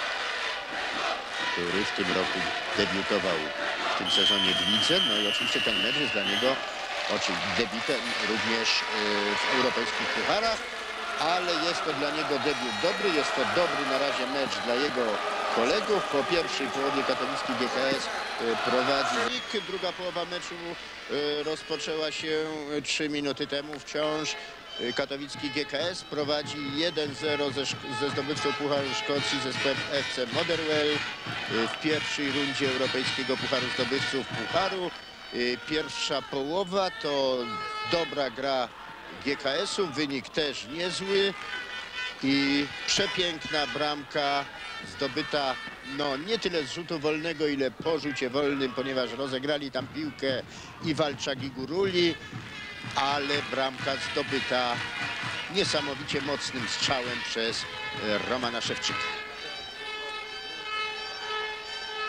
który w tym roku debiutował w tym sezonie w lidze. No i oczywiście ten mecz jest dla niego debiutem również w europejskich pucharach. Ale jest to dla niego debiut dobry, jest to dobry na razie mecz dla jego kolegów. Po pierwszej połowie katowicki GKS prowadzi. Druga połowa meczu rozpoczęła się 3 minuty temu. Wciąż katowicki GKS prowadzi 1-0 ze zdobywcą Pucharu Szkocji, zespołem FC Motherwell w pierwszej rundzie europejskiego Pucharu Zdobywców Pucharu. Pierwsza połowa to dobra gra GKS-u, wynik też niezły i przepiękna bramka zdobyta no nie tyle z rzutu wolnego, ile po rzucie wolnym, ponieważ rozegrali tam piłkę i Walczak, i Guruli, ale bramka zdobyta niesamowicie mocnym strzałem przez Romana Szewczyka.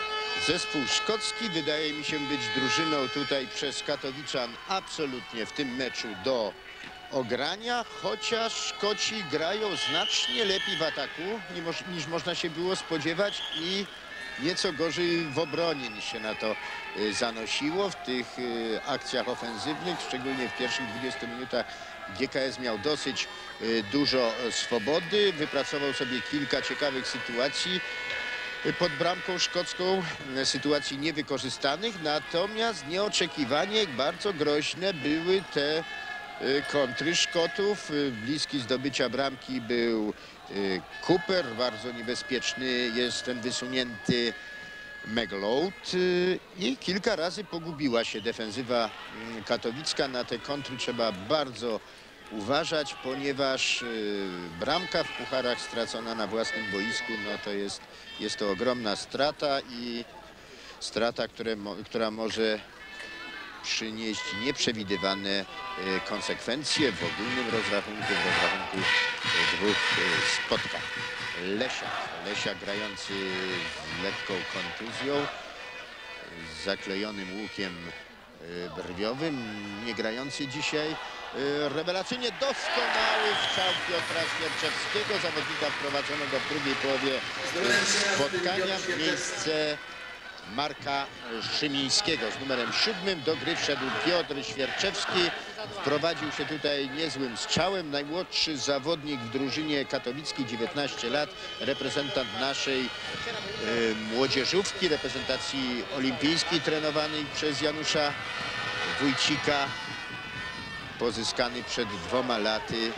Zespół szkocki wydaje mi się być drużyną tutaj przez Katowiczan absolutnie w tym meczu do ogrania, chociaż Szkoci grają znacznie lepiej w ataku niż można się było spodziewać i nieco gorzej w obronie niż się na to zanosiło w tych akcjach ofensywnych, szczególnie w pierwszych 20 minutach. GKS miał dosyć dużo swobody, wypracował sobie kilka ciekawych sytuacji pod bramką szkocką, sytuacji niewykorzystanych, natomiast nieoczekiwanie bardzo groźne były te kontry Szkotów. Bliski zdobycia bramki był Cooper, bardzo niebezpieczny jest ten wysunięty McLeod i kilka razy pogubiła się defensywa katowicka. Na te kontry trzeba bardzo uważać, ponieważ bramka w pucharach stracona na własnym boisku, no to jest to ogromna strata i strata, która może przynieść nieprzewidywane konsekwencje w ogólnym rozrachunku, w rozrachunku dwóch spotkań. Lesiak grający z lekką kontuzją, z zaklejonym łukiem brwiowym, nie grający dzisiaj. Rewelacyjnie doskonały strzał Piotra Świerczewskiego, zawodnika wprowadzonego w drugiej połowie spotkania w miejsce Marka Szymińskiego. Z numerem 7 do gry wszedł Piotr Świerczewski. Wprowadził się tutaj niezłym strzałem. Najmłodszy zawodnik w drużynie katowickiej, 19 lat, reprezentant naszej młodzieżówki, reprezentacji olimpijskiej trenowanej przez Janusza Wójcika, pozyskany przed 2 laty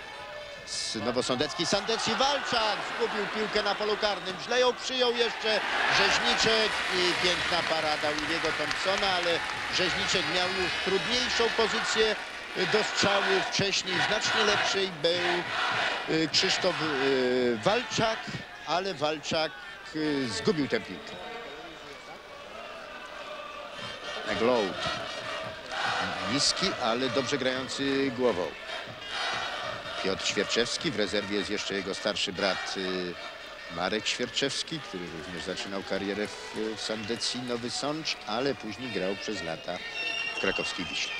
z Nowosądeckiej. Sandecki Walczak zgubił piłkę na polu karnym. Źle ją przyjął jeszcze Rzeźniczek i piękna parada Williego Thompsona, ale Rzeźniczek miał już trudniejszą pozycję do strzału. Wcześniej w znacznie lepszej był Krzysztof Walczak, ale Walczak zgubił tę piłkę. McLeod. Niski, ale dobrze grający głową. Piotr Świerczewski, w rezerwie jest jeszcze jego starszy brat Marek Świerczewski, który również zaczynał karierę w Sandecji Nowy Sącz, ale później grał przez lata w krakowskiej Wiśle.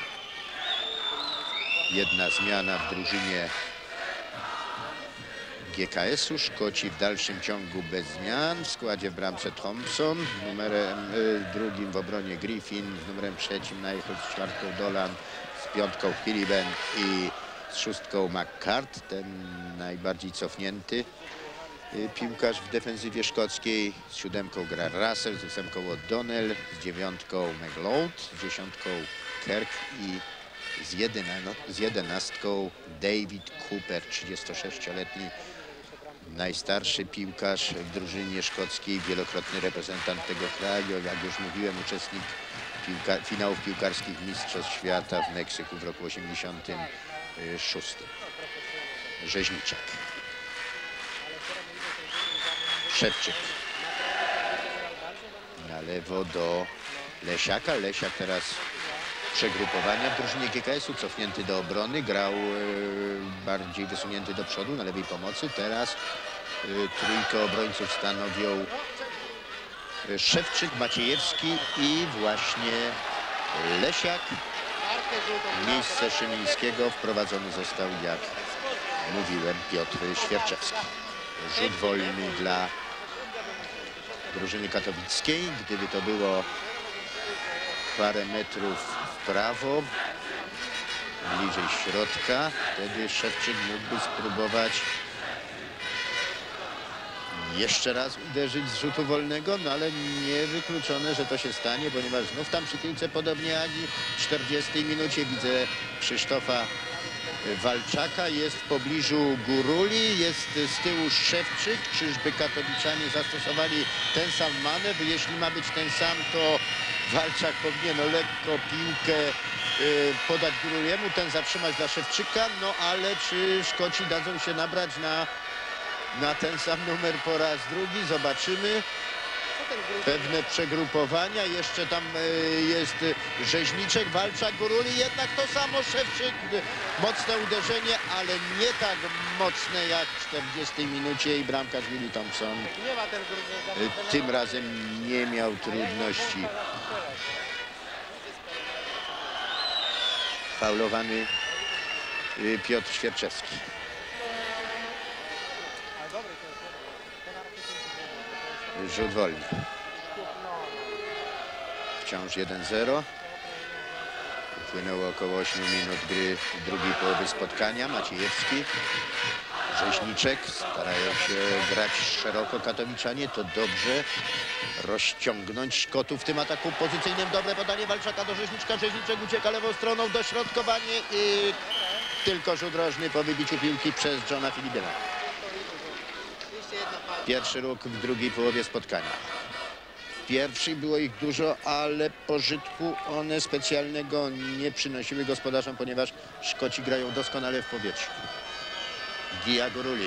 Jedna zmiana w drużynie GKS-u. Szkoci w dalszym ciągu bez zmian. W składzie w bramce Thompson, numerem 2 w obronie Griffin, z numerem 3 najechał z 4 Dolan, z 5 Philiben i z 6 McCart, ten najbardziej cofnięty piłkarz w defensywie szkockiej. Z 7 gra Russell, z 8 O'Donnell, z 9 McLeod, z 10 Kirk i z 11 David Cooper, 36-letni najstarszy piłkarz w drużynie szkockiej, wielokrotny reprezentant tego kraju, jak już mówiłem, uczestnik finałów piłkarskich Mistrzostw Świata w Meksyku w roku 86. Rzeźniczek. Szewczyk. Na lewo do Lesiaka. Lesiak teraz przegrupowania w drużynie GKS-u, cofnięty do obrony, grał bardziej wysunięty do przodu na lewej pomocy. Teraz trójkę obrońców stanowią Szewczyk, Maciejewski i właśnie Lesiak. W miejsce Szymińskiego wprowadzony został, jak mówiłem, Piotr Świerczewski. Rzut wolny dla drużyny katowickiej. Gdyby to było parę metrów w prawo, bliżej środka, wtedy Szewczyk mógłby spróbować jeszcze raz uderzyć z rzutu wolnego, no ale niewykluczone, że to się stanie, ponieważ znów tam przy piłce, podobnie jak i w 40 minucie, widzę Krzysztofa Walczaka. Jest w pobliżu Guruli, jest z tyłu Szewczyk. Czyżby katowiczanie zastosowali ten sam manewr? Jeśli ma być ten sam, to Walczak powinien lekko piłkę podać Guruliemu, ten zatrzymać dla Szewczyka, no ale czy Szkoci dadzą się nabrać na ten sam numer po raz drugi? Zobaczymy. pewne przegrupowania. Jeszcze tam jest Rzeźniczek, Walczak, Guruli. Jednak to samo Szewczyk. Mocne uderzenie, ale nie tak mocne jak w 40 minucie i bramkarz Willy Thompson tym razem nie miał trudności. Faulowany Piotr Świerczewski. Rzut wolny. Wciąż 1-0. Upłynęło około 8 minut gry drugiej połowy spotkania. Maciejewski, Rzeźniczek starają się grać szeroko katowiczanie. To dobrze rozciągnąć Szkotów w tym ataku pozycyjnym. Dobre podanie Walczaka do Rzeźniczka. Rzeźniczek ucieka lewą stroną, dośrodkowanie i tylko rzut rożny po wybiciu piłki przez Johna Filibiena. Pierwszy róg w drugiej połowie spotkania. W pierwszej było ich dużo, ale pożytku one specjalnego nie przynosiły gospodarzom, ponieważ Szkoci grają doskonale w powietrzu. Gija Guruli.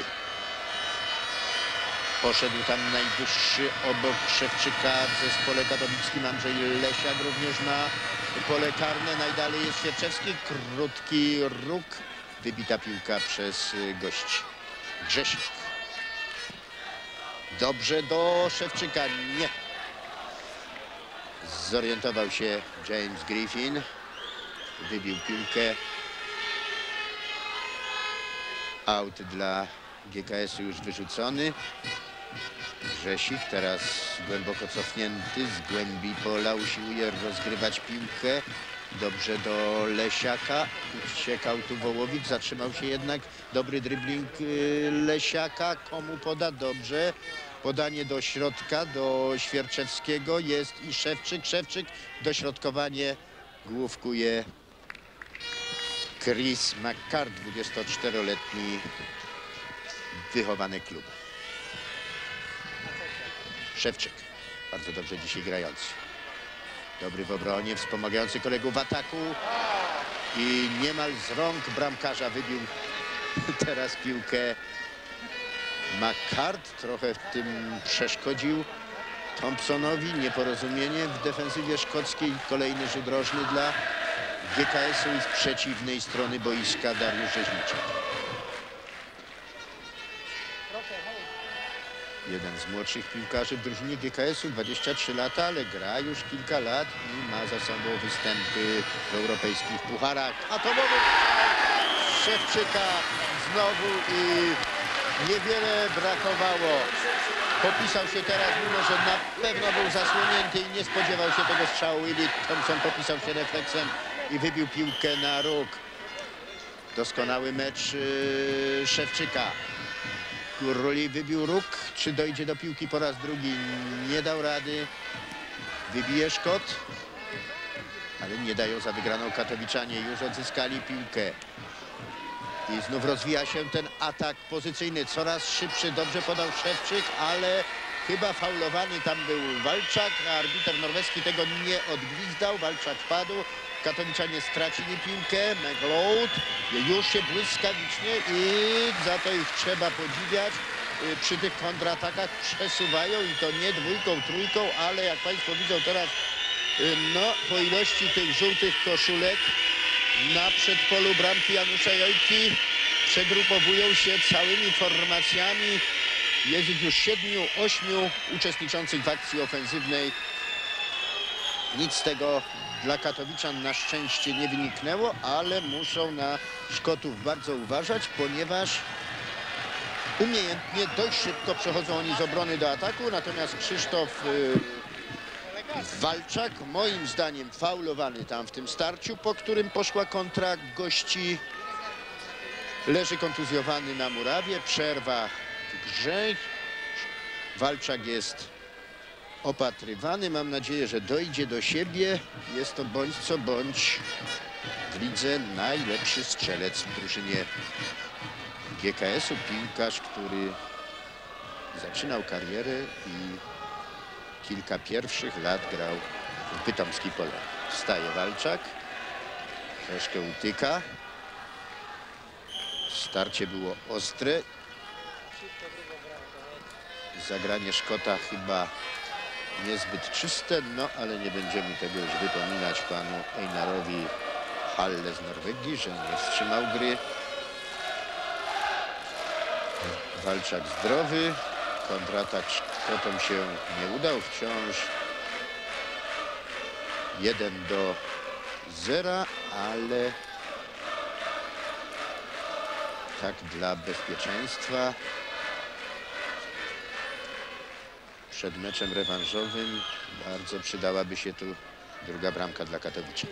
Poszedł tam najdłuższy obok Szewczyka w zespole katowickim. Andrzej Lesiak również na pole karne. Najdalej jest Świerczewski. Krótki róg. Wybita piłka przez gości. Grzesik. Dobrze do Szewczyka. Nie. Zorientował się James Griffin. Wybił piłkę. Aut dla GKS-u już wyrzucony. Grzesik teraz głęboko cofnięty. Z głębi pola usiłuje rozgrywać piłkę. Dobrze do Lesiaka. Uciekał tu Wołowik. Zatrzymał się jednak. Dobry dribbling Lesiaka. Komu poda? Dobrze. Podanie do środka, do Świerczewskiego. Jest i Szewczyk. Szewczyk. Dośrodkowanie główkuje Chris McCart, 24-letni wychowany klub. Szewczyk. Bardzo dobrze dzisiaj grający. Dobry w obronie, wspomagający kolegów w ataku. I niemal z rąk bramkarza wybił teraz piłkę McCart. Trochę w tym przeszkodził Thompsonowi. Nieporozumienie w defensywie szkockiej. Kolejny rzut rożny dla GKS-u i z przeciwnej strony boiska Dariusz Rzeźniczek. Jeden z młodszych piłkarzy w drużynie GKS-u, 23 lata, ale gra już kilka lat i ma za sobą występy w europejskich pucharach. Atomowy Szewczyka znowu i niewiele brakowało. Popisał się teraz, mimo że na pewno był zasłonięty i nie spodziewał się tego strzału. Willy Thompson popisał się refleksem i wybił piłkę na róg. Doskonały mecz Szewczyka. Guruli wybił róg. Czy dojdzie do piłki po raz drugi? Nie dał rady. Wybije Szkot. Ale nie dają za wygraną katowiczanie. Już odzyskali piłkę. I znów rozwija się ten atak pozycyjny. Coraz szybszy. Dobrze podał Szewczyk, ale chyba faulowany tam był Walczak. A arbiter norweski tego nie odgwizdał. Walczak padł. Katowiczanie stracili piłkę. McLeod już się błyskawicznie i za to ich trzeba podziwiać. Przy tych kontratakach przesuwają i to nie dwójką, trójką, ale jak Państwo widzą teraz, no po ilości tych żółtych koszulek na przedpolu bramki Janusza Jojki przegrupowują się całymi formacjami. Jest ich już 7-8 uczestniczących w akcji ofensywnej. Nic z tego dla katowiczan na szczęście nie wyniknęło, ale muszą na Szkotów bardzo uważać, ponieważ umiejętnie, dość szybko przechodzą oni z obrony do ataku. Natomiast Krzysztof Walczak, moim zdaniem faulowany tam w tym starciu, po którym poszła kontra gości, leży kontuzjowany na murawie. Przerwa w grze. Walczak jest opatrywany. Mam nadzieję, że dojdzie do siebie. Jest to bądź co bądź w lidze najlepszy strzelec w drużynie GKS-u. Piłkarz, który zaczynał karierę i kilka pierwszych lat grał w Bytomskiej Polonii. Wstaje Walczak. Troszkę utyka. Starcie było ostre. Zagranie Szkota chyba niezbyt czyste, no ale nie będziemy tego już wypominać panu Einarowi Halle z Norwegii, że nie wstrzymał gry. Walczak zdrowy, kontratak Szkotom się nie udał, wciąż 1-0, ale tak dla bezpieczeństwa przed meczem rewanżowym bardzo przydałaby się tu druga bramka dla Katowice.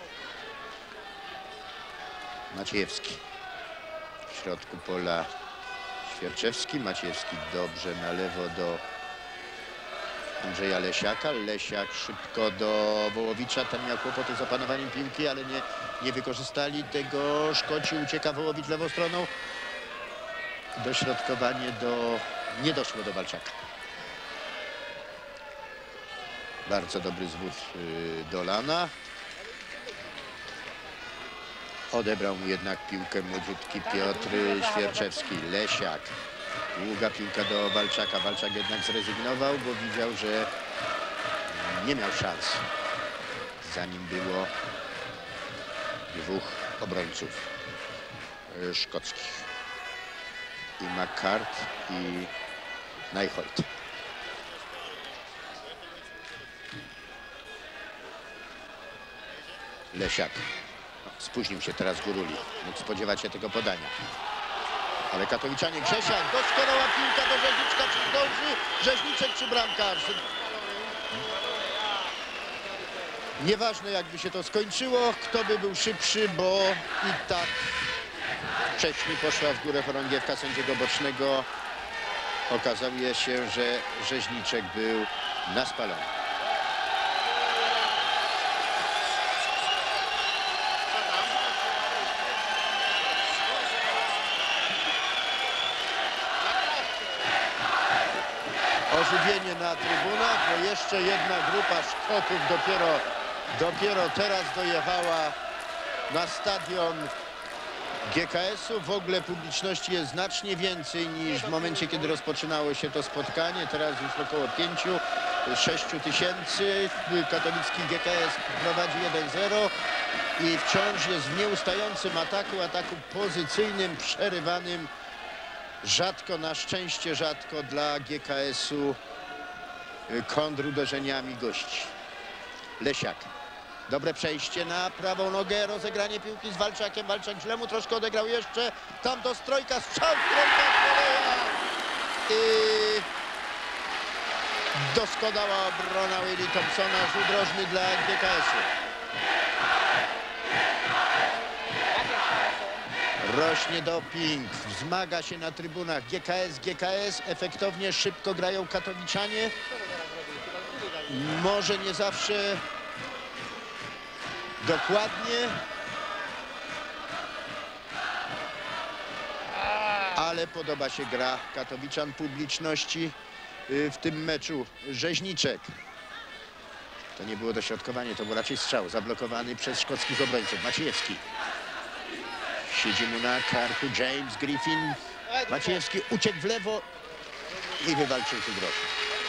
Maciejewski w środku pola, Świerczewski. Maciejewski dobrze na lewo do Andrzeja Lesiaka. Lesiak szybko do Wołowicza. Ten miał kłopoty z opanowaniem piłki, ale nie wykorzystali tego. Szkoci, ucieka Wołowicz lewą stroną. Dośrodkowanie nie doszło do Walczaka. Bardzo dobry zwód Dolana. Odebrał mu jednak piłkę młodziutki Piotr Świerczewski. Lesiak. Długa piłka do Walczaka. Walczak jednak zrezygnował, bo widział, że nie miał szans. Za nim było dwóch obrońców szkockich. I McCart i Neuhold. Lesiak. Spóźnił się teraz Guruli. Mógł spodziewać się tego podania. Ale katowiczanie Grzesiak. Doskonała piłka do Rzeźniczka. Czy zdąży Rzeźniczek czy bramkarz? Nieważne jakby się to skończyło, kto by był szybszy, bo i tak wcześniej poszła w górę chorągiewka sędziego bocznego. Okazuje się, że Rzeźniczek był na spalonie. Ożywienie na trybunach, bo jeszcze jedna grupa Szkotów dopiero teraz dojechała na stadion GKS-u. W ogóle publiczności jest znacznie więcej niż w momencie, kiedy rozpoczynało się to spotkanie. Teraz już około 5–6 tysięcy. Katowicki GKS prowadzi 1-0 i wciąż jest w nieustającym ataku pozycyjnym, przerywanym. Rzadko, na szczęście rzadko dla GKS-u kontruderzeniami gości. Lesiak. Dobre przejście na prawą nogę, rozegranie piłki z Walczakiem. Walczak źle mu troszkę odegrał jeszcze. Tam do Strojka, strzał Strojka, koleja. I doskonała obrona Willie Thompsona, rzut rożny dla GKS-u. Rośnie doping, wzmaga się na trybunach GKS. Efektownie, szybko grają katowiczanie. Może nie zawsze dokładnie, ale podoba się gra katowiczan, publiczności w tym meczu. Rzeźniczek. To nie było dośrodkowanie, to był raczej strzał zablokowany przez szkockich obrońców. Maciejewski. Siedzi mu na karku James Griffin. Maciejewski uciekł w lewo i wywalczył tu grosz.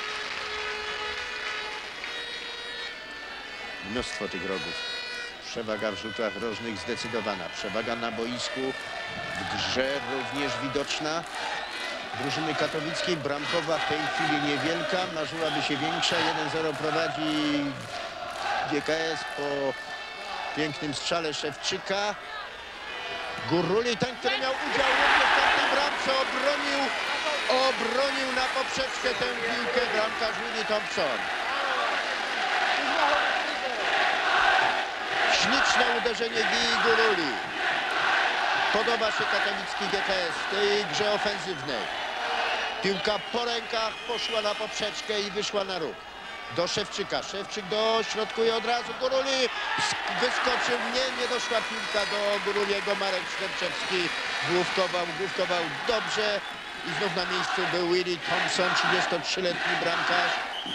Mnóstwo tych rogów. Przewaga w rzutach rożnych zdecydowana. Przewaga na boisku. W grze również widoczna. Drużyny katowickiej. Bramkowa w tej chwili niewielka. Marzyłaby się większa. 1-0 prowadzi GKS po pięknym strzale Szewczyka. Guruli, ten, który miał udział również w tamtej bramce, obronił na poprzeczkę tę piłkę bramkarz Willie Thompson. Śliczne uderzenie Guruli. Podoba się katowicki GKS w tej grze ofensywnej. Piłka po rękach poszła na poprzeczkę i wyszła na róg. Do Szewczyka. Szewczyk dośrodkuje od razu. Guruli wyskoczył. Nie doszła piłka do Guruliego. Marek Świerczewski główkował dobrze. I znów na miejscu był Willie Thompson, 33-letni bramkarz.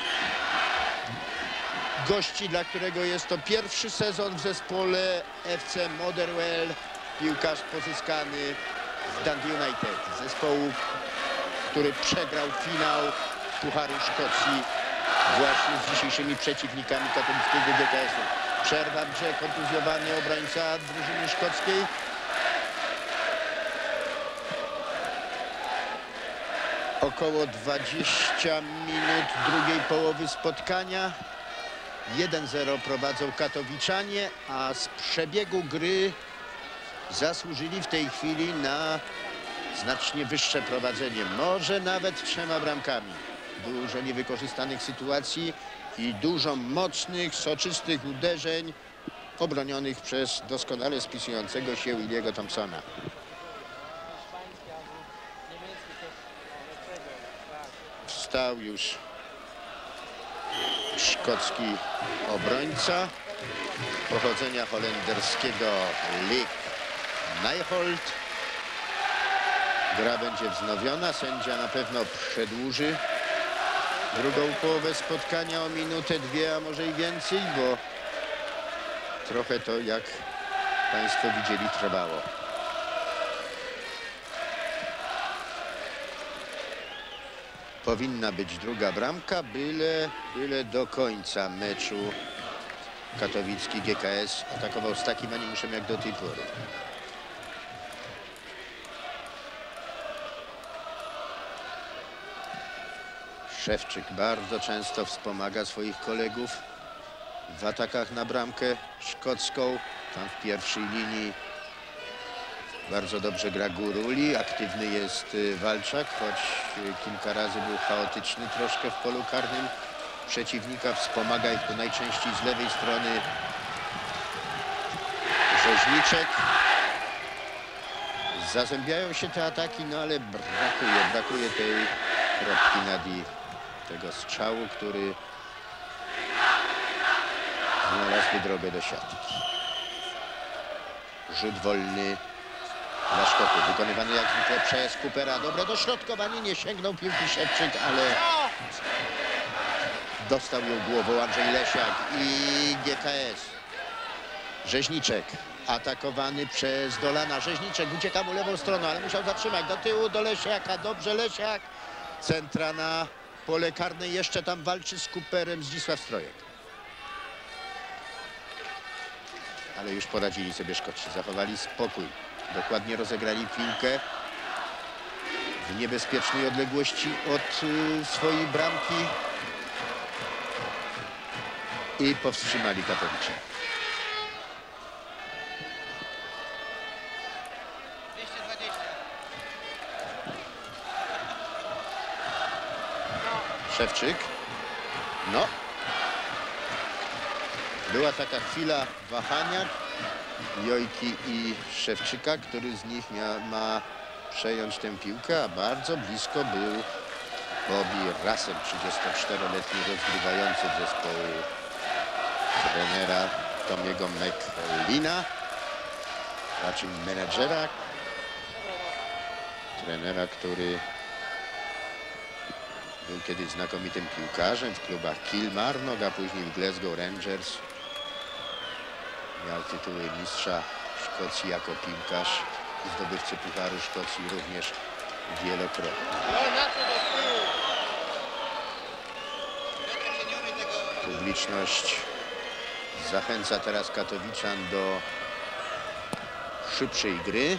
Gości, dla którego jest to pierwszy sezon w zespole FC Motherwell. Piłkarz pozyskany z Dundee United. Zespołu, który przegrał finał Pucharu Szkocji właśnie z dzisiejszymi przeciwnikami katowickiego GKS-u. Przerwa w grze, kontuzjowany obrońca drużyny szkockiej. Około 20 minut drugiej połowy spotkania. 1-0 prowadzą katowiczanie, a z przebiegu gry zasłużyli w tej chwili na znacznie wyższe prowadzenie. Może nawet 3 bramkami. Dużo niewykorzystanych sytuacji i dużo mocnych, soczystych uderzeń obronionych przez doskonale spisującego się Williego Thompsona. Wstał już szkocki obrońca pochodzenia holenderskiego Lik Nijholt. Gra będzie wznowiona. Sędzia na pewno przedłuży drugą połowę spotkania o minutę, 2, a może i więcej, bo trochę to, jak Państwo widzieli, trwało. Powinna być druga bramka, byle do końca meczu katowicki GKS atakował z takim animuszem jak do tej pory. Szewczyk bardzo często wspomaga swoich kolegów w atakach na bramkę szkocką. Tam w pierwszej linii bardzo dobrze gra Guruli. Aktywny jest Walczak, choć kilka razy był chaotyczny troszkę w polu karnym przeciwnika. Wspomaga ich to najczęściej z lewej strony Rzeźniczek. Zazębiają się te ataki, no ale brakuje tej kropki nad i, tego strzału, który znalazłby drogę do siatki. Rzut wolny dla Szkotów, wykonywany jak zwykle przez Coopera. Dobre dośrodkowanie, nie sięgnął piłki Szewczyk, ale dostał ją głową Andrzej Lesiak i GKS. Rzeźniczek atakowany przez Dolana. Rzeźniczek ucieka mu lewą stroną, ale musiał zatrzymać do tyłu do Lesiaka. Dobrze Lesiak. Centra na pole karne. Jeszcze tam walczy z Cooperem Zdzisław Strojek. Ale już poradzili sobie Szkoci. Zachowali spokój. Dokładnie rozegrali piłkę w niebezpiecznej odległości od swojej bramki i powstrzymali Katowice. Szewczyk. No. Była taka chwila wahania Jojki i Szewczyka, który z nich ma przejąć tę piłkę, a bardzo blisko był Bobby Russell, 34-letni rozgrywający w zespołu trenera Tomiego McLeana, raczej menedżera, trenera, który był kiedyś znakomitym piłkarzem w klubach Kilmarnock, a później w Glasgow Rangers. Miał tytuły mistrza Szkocji jako piłkarz i zdobywcy Pucharu Szkocji również wielokrotnie. Publiczność zachęca teraz Katowiczan do szybszej gry.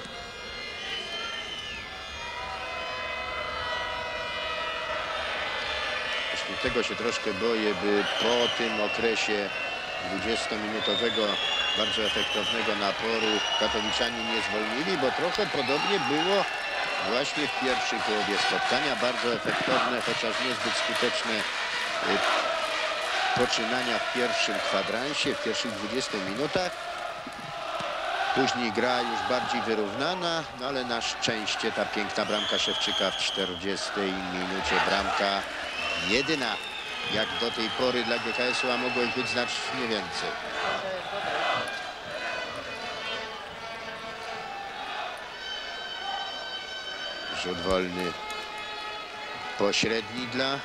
Właśnie tego się troszkę boję, by po tym okresie 20-minutowego bardzo efektownego naporu katowiczanie nie zwolnili, bo trochę podobnie było właśnie w pierwszej połowie spotkania. Bardzo efektowne, chociaż niezbyt skuteczne poczynania w pierwszym kwadransie, w pierwszych 20 minutach. Później gra już bardziej wyrównana, no ale na szczęście ta piękna bramka Szewczyka w 40 minucie. Bramka jedyna jak do tej pory dla GKS-u, a mogło ich być znacznie więcej. Rzut wolny pośredni dla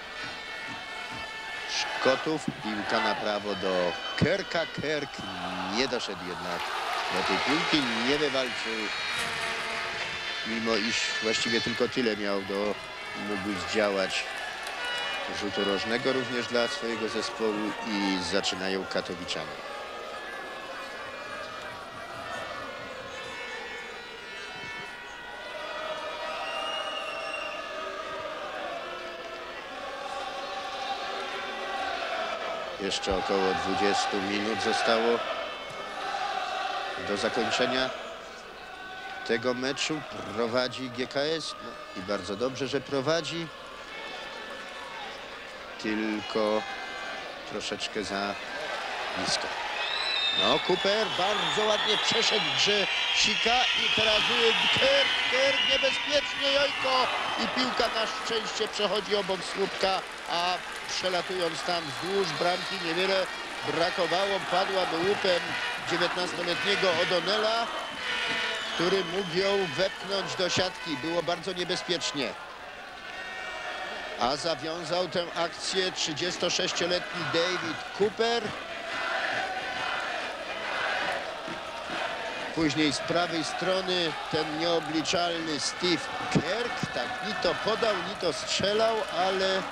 Szkotów. Piłka na prawo do Kerka. Kerk nie doszedł jednak do tej piłki, nie wywalczył, mimo iż właściwie tylko tyle mógł zdziałać rzutu rożnego również dla swojego zespołu i zaczynają Katowiczanie. Jeszcze około 20 minut zostało do zakończenia tego meczu. Prowadzi GKS, no i bardzo dobrze, że prowadzi. Tylko troszeczkę za nisko. No, Cooper bardzo ładnie przeszedł Grzesika i teraz Kerr niebezpiecznie, jojko, i piłka na szczęście przechodzi obok słupka, a przelatując tam wzdłuż bramki niewiele brakowało, padłaby łupem 19-letniego O'Donnella, który mógł ją wepchnąć do siatki. Było bardzo niebezpiecznie. A zawiązał tę akcję 36-letni David Cooper. Później z prawej strony ten nieobliczalny Steve Kirk. Tak, ni to podał, ni to strzelał, ale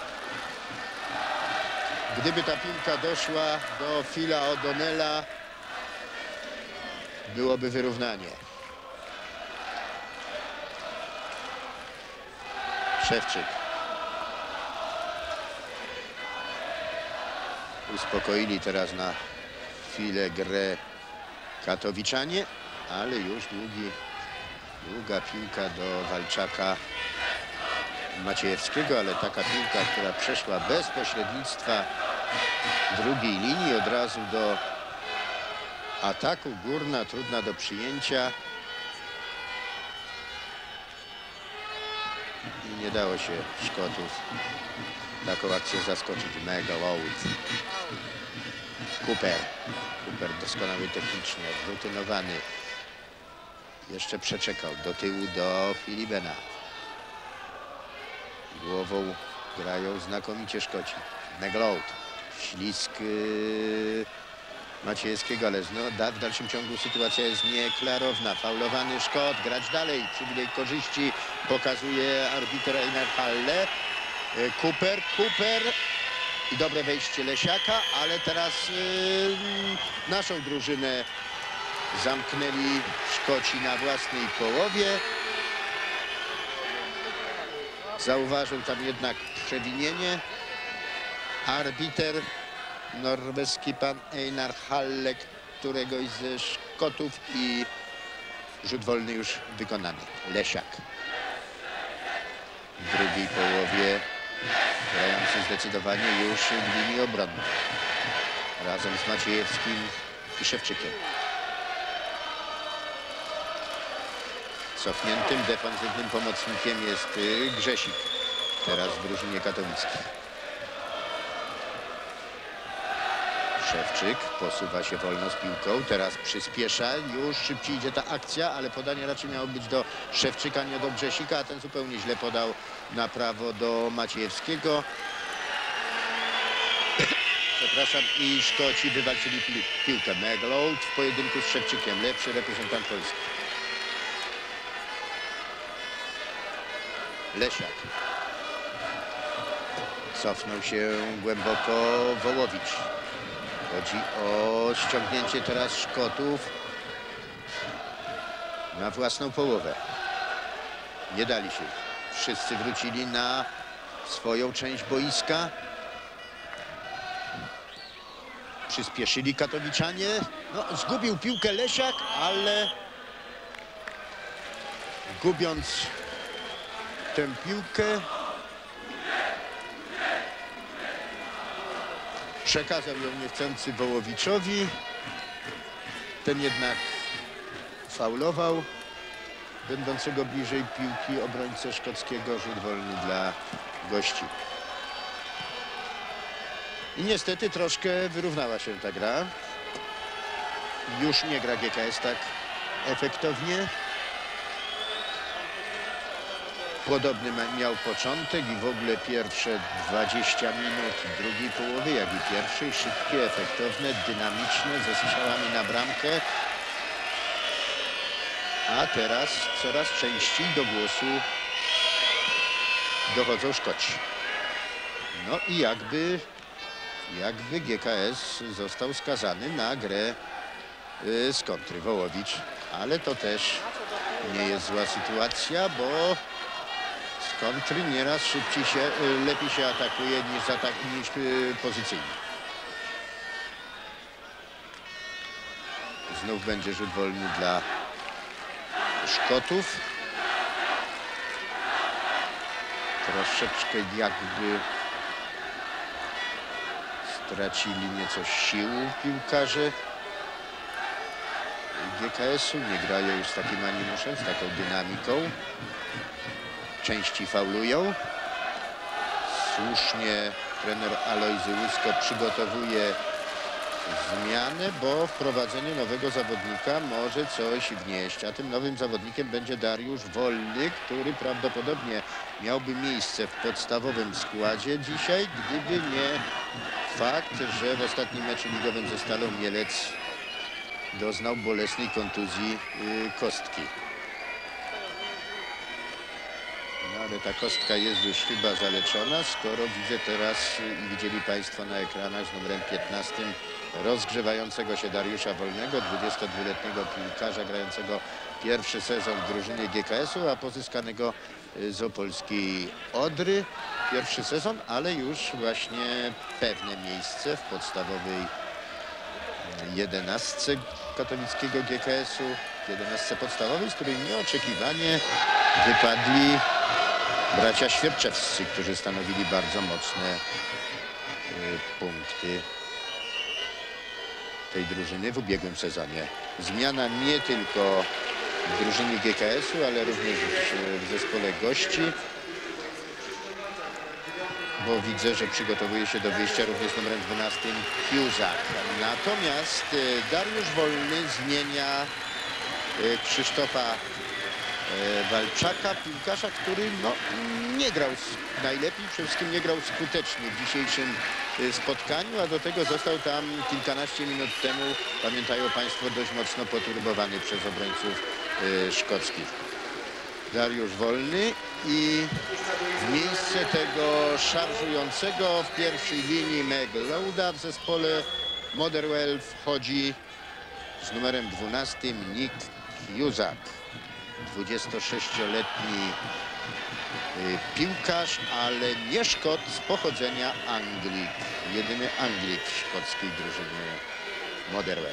gdyby ta piłka doszła do Phila O'Donnella, byłoby wyrównanie. Szewczyk. Uspokoili teraz na chwilę grę Katowiczanie, ale już długa piłka do Walczaka Maciejewskiego, ale taka piłka, która przeszła bez pośrednictwa drugiej linii od razu do ataku. Górna, trudna do przyjęcia. I nie dało się Szkotów taką akcję zaskoczyć. Megalowic. Cooper doskonały technicznie, rutynowany. Jeszcze przeczekał do tyłu do Filibena. Głową grają znakomicie Szkoci. Megalow. Ślisk Maciejewskiego, ale w dalszym ciągu sytuacja jest nieklarowna. Faulowany Szkot, grać dalej. Przywilej korzyści pokazuje arbiter Einar Halle. Cooper i dobre wejście Lesiaka, ale teraz naszą drużynę zamknęli Szkoci na własnej połowie. Zauważył tam jednak przewinienie arbiter norweski pan Einar Halle, któregoś ze Szkotów, i rzut wolny już wykonany. Lesiak w drugiej połowie grający zdecydowanie już w linii obronnej razem z Maciejewskim i Szewczykiem. Cofniętym defensywnym pomocnikiem jest Grzesik, teraz w drużynie katowickiej. Szewczyk posuwa się wolno z piłką, teraz przyspiesza, już szybciej idzie ta akcja, ale podanie raczej miało być do Szewczyka, nie do Grzesika, a ten zupełnie źle podał na prawo do Maciejewskiego. Przepraszam, i Szkoci wywalczyli piłkę. Megalow w pojedynku z Szewczykiem, lepszy reprezentant Polski. Lesiak. Cofnął się głęboko Wołowicz. Chodzi o ściągnięcie teraz Szkotów na własną połowę. Nie dali się. Wszyscy wrócili na swoją część boiska. Przyspieszyli Katowiczanie. No, zgubił piłkę Lesiak, ale gubiąc tę piłkę przekazał ją niechcący Wołowiczowi. Ten jednak faulował będącego bliżej piłki obrońcę szkockiego. Rzut wolny dla gości. I niestety troszkę wyrównała się ta gra. Już nie gra GKS tak efektownie. Podobny miał początek i w ogóle pierwsze 20 minut drugiej połowy, jak i pierwszej. Szybkie, efektowne, dynamiczne, ze strzałami na bramkę. A teraz coraz częściej do głosu dochodzą Szkoci. No i jakby GKS został skazany na grę z kontry Wołowicz, ale to też nie jest zła sytuacja, bo z kontry nieraz lepiej się atakuje niż pozycyjnie. Znów będzie rzut wolny dla Szkotów. Troszeczkę jakby stracili nieco sił piłkarze GKS-u. Nie grają już z takim animuszem, z taką dynamiką. Części faulują. Słusznie trener Alojzy Łysko przygotowuje zmianę, bo wprowadzenie nowego zawodnika może coś wnieść, a tym nowym zawodnikiem będzie Dariusz Wolny, który prawdopodobnie miałby miejsce w podstawowym składzie dzisiaj, gdyby nie fakt, że w ostatnim meczu ligowym ze Stalą Mielec doznał bolesnej kontuzji kostki. No ale ta kostka jest już chyba zaleczona, skoro widzę teraz i widzieli Państwo na ekranach z numerem 15 rozgrzewającego się Dariusza Wolnego, 22-letniego piłkarza grającego pierwszy sezon w drużynie GKS-u, a pozyskanego z opolskiej Odry. Pierwszy sezon, ale już właśnie pewne miejsce w podstawowej 11 katowickiego GKS-u, 11 podstawowej, z której nieoczekiwanie wypadli bracia Świerczewscy, którzy stanowili bardzo mocne punkty tej drużyny w ubiegłym sezonie. Zmiana nie tylko w drużynie GKS-u, ale również w zespole gości, bo widzę, że przygotowuje się do wyjścia również z numerem 12 Cusack. Natomiast Dariusz Wolny zmienia Krzysztofa Walczaka, piłkarza, który nie grał najlepiej, przede wszystkim nie grał skutecznie w dzisiejszym spotkaniu, a do tego został tam kilkanaście minut temu, pamiętają Państwo, dość mocno poturbowany przez obrońców szkockich. Dariusz Wolny i w miejsce tego szarżującego w pierwszej linii Meglouda w zespole Motherwell wchodzi z numerem 12 Nick Cusack. 26-letni piłkarz, ale nie Szkot, z pochodzenia Anglik. Jedyny Anglik w szkockiej drużynie Motherwell.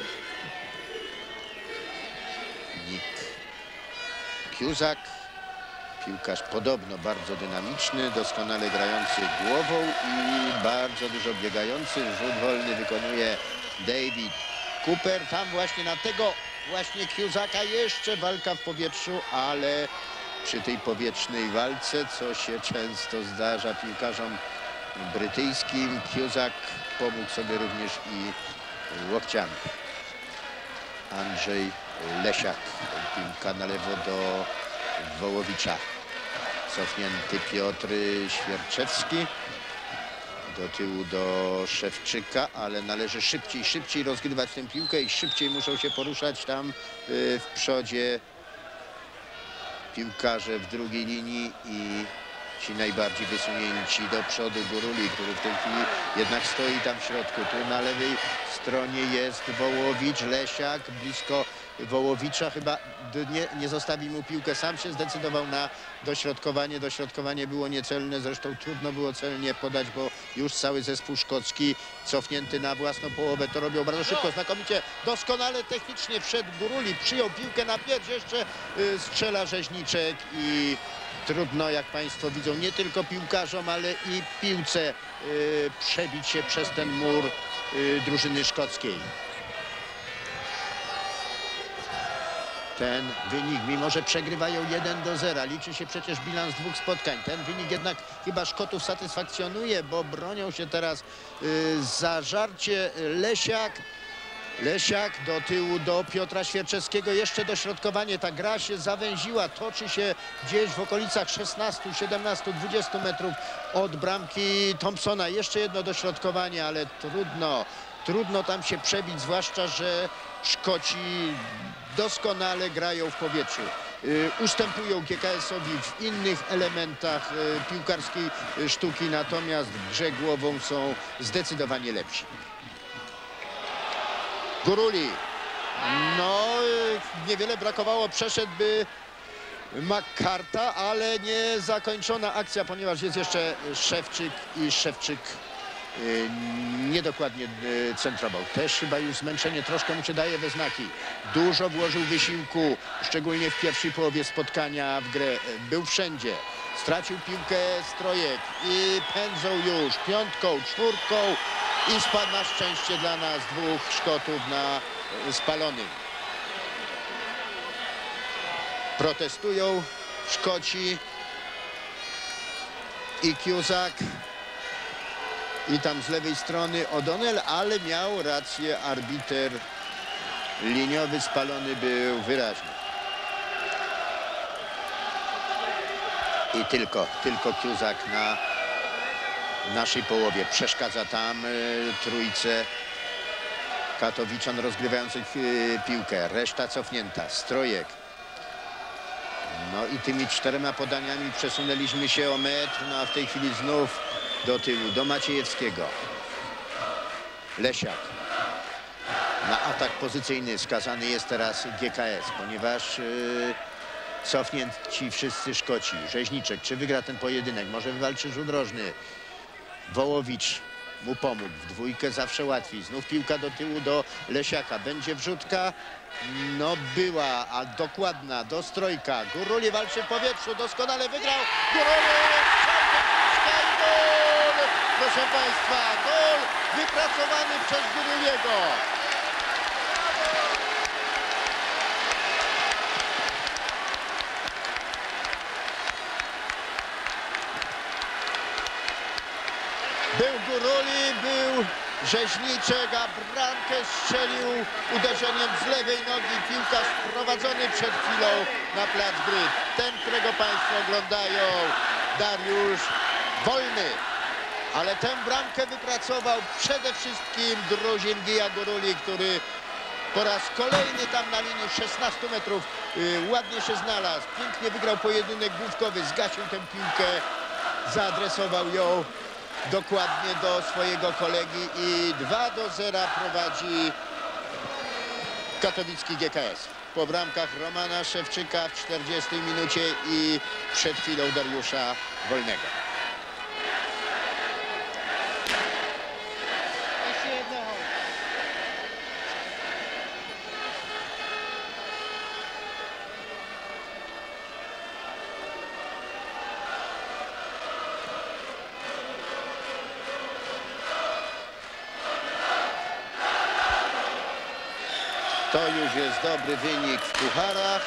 Nick Cusack, piłkarz podobno bardzo dynamiczny, doskonale grający głową i bardzo dużo biegający. Rzut wolny wykonuje David Cooper. Tam właśnie na tego Cusacka jeszcze walka w powietrzu, ale przy tej powietrznej walce, co się często zdarza piłkarzom brytyjskim, Cusack pomógł sobie również i łokciami. Andrzej Lesiak, piłka na lewo do Wołowicza. Cofnięty Piotr Świerczewski. Do tyłu do Szewczyka, ale należy szybciej rozgrywać tę piłkę i szybciej muszą się poruszać tam w przodzie piłkarze w drugiej linii i ci najbardziej wysunięci do przodu Guruli, który w tej chwili jednak stoi tam w środku. Tu na lewej stronie jest Wołowicz, Lesiak blisko Wołowicza, chyba nie zostawi mu piłkę, sam się zdecydował na dośrodkowanie. Dośrodkowanie było niecelne, zresztą trudno było celnie podać, bo już cały zespół szkocki cofnięty na własną połowę to robią bardzo szybko, znakomicie, doskonale technicznie wszedł Guruli, przyjął piłkę na pierś, jeszcze strzela Rzeźniczek i trudno, jak Państwo widzą, nie tylko piłkarzom, ale i piłce przebić się przez ten mur drużyny szkockiej. Ten wynik, mimo że przegrywają 1-0, liczy się przecież bilans dwóch spotkań. Ten wynik jednak chyba Szkotów satysfakcjonuje, bo bronią się teraz zażarcie Lesiak do tyłu do Piotra Świerczewskiego. Jeszcze dośrodkowanie. Ta gra się zawęziła. Toczy się gdzieś w okolicach 16, 17, 20 metrów od bramki Thompsona. Jeszcze jedno dośrodkowanie, ale trudno tam się przebić, zwłaszcza że Szkoci doskonale grają w powietrzu. ustępują GKS-owi w innych elementach piłkarskiej sztuki, natomiast w grze głową są zdecydowanie lepsi. Guruli. No, niewiele brakowało, przeszedłby McCarta, ale nie zakończona akcja, ponieważ jest jeszcze Szewczyk i Szewczyk niedokładnie centrował. Też chyba już zmęczenie troszkę mu się daje we znaki. Dużo włożył wysiłku, szczególnie w pierwszej połowie spotkania w grę. Był wszędzie. Stracił piłkę Strojek i pędzą już piątką, czwórką i spadł na szczęście dla nas dwóch Szkotów na spalonym. Protestują Szkoci i Cusack. I tam z lewej strony O'Donnell, ale miał rację arbiter liniowy, spalony był wyraźnie. I tylko Cusack na naszej połowie przeszkadza tam trójce Katowiczan rozgrywających piłkę. Reszta cofnięta. Strojek. No i tymi 4 podaniami przesunęliśmy się o metr, no a w tej chwili znów do tyłu, do Maciejewskiego. Lesiak. Na atak pozycyjny skazany jest teraz GKS, ponieważ cofnięci wszyscy Szkoci. Rzeźniczek, czy wygra ten pojedynek? Może wywalczy rzut rożny. Wołowicz mu pomógł. W dwójkę zawsze łatwiej. Znów piłka do tyłu do Lesiaka. Będzie wrzutka? No była, a dokładna do Strojka. Guruli walczy w powietrzu. Doskonale wygrał. Guruli! Gol! Proszę Państwa, gol wypracowany przez Guruliego. Był Guruli, był Rzeźniczek, a bramkę strzelił uderzeniem z lewej nogi piłkarz wprowadzony przed chwilą na plac gry. Ten, którego Państwo oglądają, Dariusz Wolny. Ale tę bramkę wypracował przede wszystkim Gruzin Gija Guruli, który po raz kolejny tam na linii 16 metrów ładnie się znalazł. Pięknie wygrał pojedynek główkowy, zgasił tę piłkę, zaadresował ją dokładnie do swojego kolegi i 2-0 prowadzi katowicki GKS. Po bramkach Romana Szewczyka w 40 minucie i przed chwilą Dariusza Wolnego. To już jest dobry wynik w pucharach.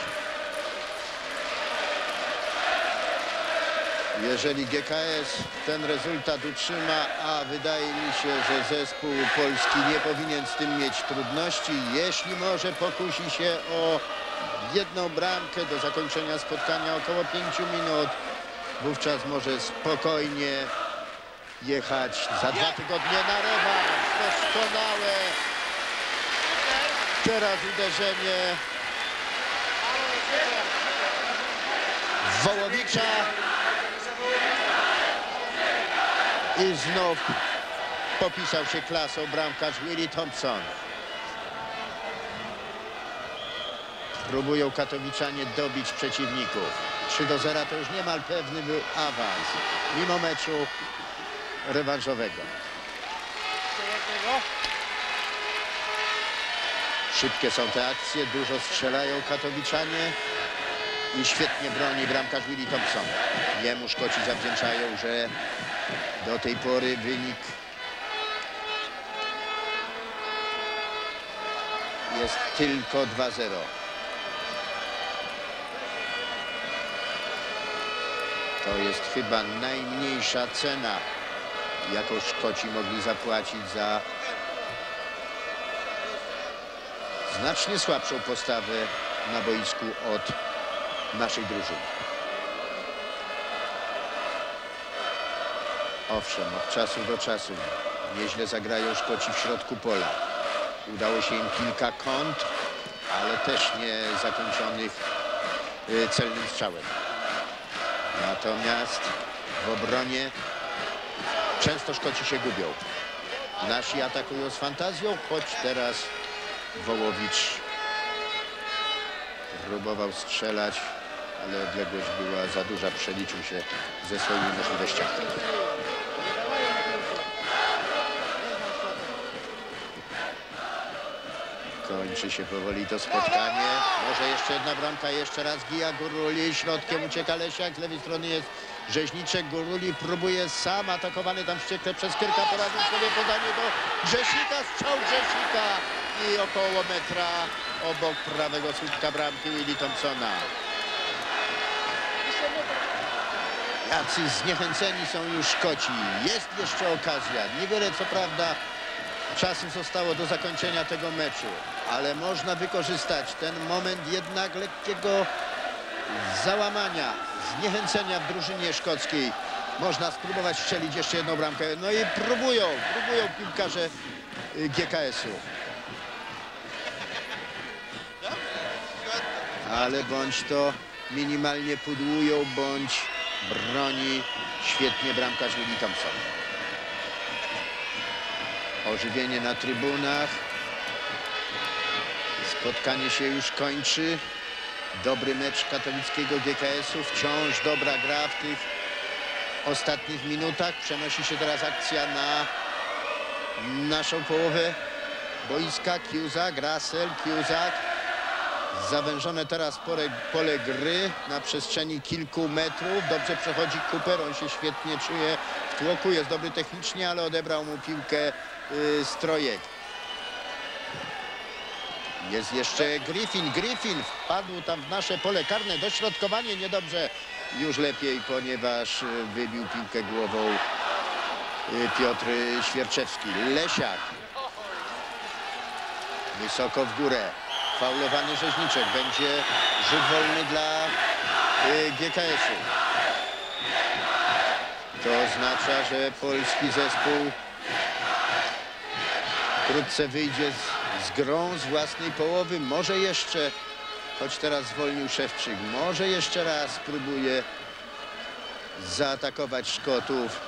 Jeżeli GKS ten rezultat utrzyma, a wydaje mi się, że zespół polski nie powinien z tym mieć trudności, jeśli może pokusi się o jedną bramkę do zakończenia spotkania około 5 minut, wówczas może spokojnie jechać za 2 tygodnie na rewanż. Doskonałe. Teraz uderzenie Wołowicza i znów popisał się klasą bramkarz Willie Thompson. Próbują katowiczanie dobić przeciwników. 3-0 to już niemal pewny był awans, mimo meczu rewanżowego. Szybkie są te akcje, dużo strzelają katowiczanie i świetnie broni bramkarz Willie Thompson. Jemu Szkoci zawdzięczają, że do tej pory wynik jest tylko 2-0. To jest chyba najmniejsza cena, jaką Szkoci mogli zapłacić za znacznie słabszą postawę na boisku od naszej drużyny. Owszem, od czasu do czasu nieźle zagrają Szkoci w środku pola. Udało się im kilka kont, ale też nie zakończonych celnym strzałem. Natomiast w obronie często Szkoci się gubią. Nasi atakują z fantazją, choć teraz Wołowicz próbował strzelać, ale odległość była za duża, przeliczył się ze swoimi możliwościami. Kończy się powoli to spotkanie. Może jeszcze jedna bramka, jeszcze raz Gija Guruli. Środkiem ucieka Lesiak, z lewej strony jest Rzeźniczek. Guruli próbuje sam, atakowany tam wściekle przez Kyrka. Poradził sobie podanie do Grzesika, strzał Grzesika i około metra obok prawego słupka bramki Willie Thompsona. Jacy zniechęceni są już Szkoci. Jest jeszcze okazja. Niewiele co prawda czasu zostało do zakończenia tego meczu, ale można wykorzystać ten moment jednak lekkiego załamania, zniechęcenia w drużynie szkockiej. Można spróbować strzelić jeszcze jedną bramkę. No i próbują piłkarze GKS-u. Ale bądź to minimalnie pudłują, bądź broni świetnie bramkarz Willie Thompson. Ożywienie na trybunach. Spotkanie się już kończy. Dobry mecz katowickiego GKS-u. Wciąż dobra gra w tych ostatnich minutach. Przenosi się teraz akcja na naszą połowę boiska. Kiuzak, Russell, Kiuzak. Zawężone teraz pole gry na przestrzeni kilku metrów. Dobrze przechodzi Cooper. On się świetnie czuje w tłoku. Jest dobry technicznie, ale odebrał mu piłkę Strojek. Jest jeszcze Griffin. Griffin wpadł tam w nasze pole karne. Dośrodkowanie niedobrze. Już lepiej, ponieważ wybił piłkę głową Piotr Świerczewski. Lesiak. Wysoko w górę. Faulowany Rzeźniczek. Będzie rzut wolny dla GKS-u. To oznacza, że polski zespół wkrótce wyjdzie z grą z własnej połowy. Może jeszcze, choć teraz zwolnił Szewczyk, może jeszcze raz spróbuje zaatakować Szkotów.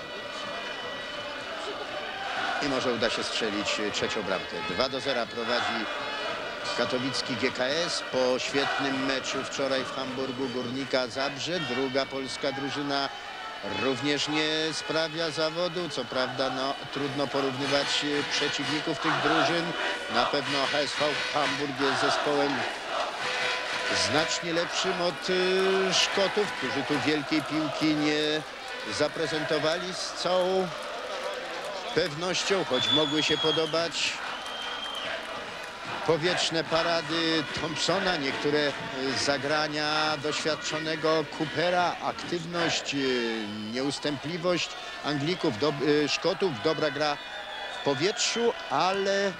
I może uda się strzelić trzecią bramkę. 2-0 prowadzi katowicki GKS po świetnym meczu wczoraj w Hamburgu Górnika Zabrze. Druga polska drużyna również nie sprawia zawodu. Co prawda trudno porównywać przeciwników tych drużyn. Na pewno HSV Hamburg jest zespołem znacznie lepszym od Szkotów, którzy tu wielkiej piłki nie zaprezentowali z całą pewnością, choć mogły się podobać powietrzne parady Thompsona, niektóre zagrania doświadczonego Coopera, aktywność, nieustępliwość Anglików, Szkotów, dobra gra w powietrzu, ale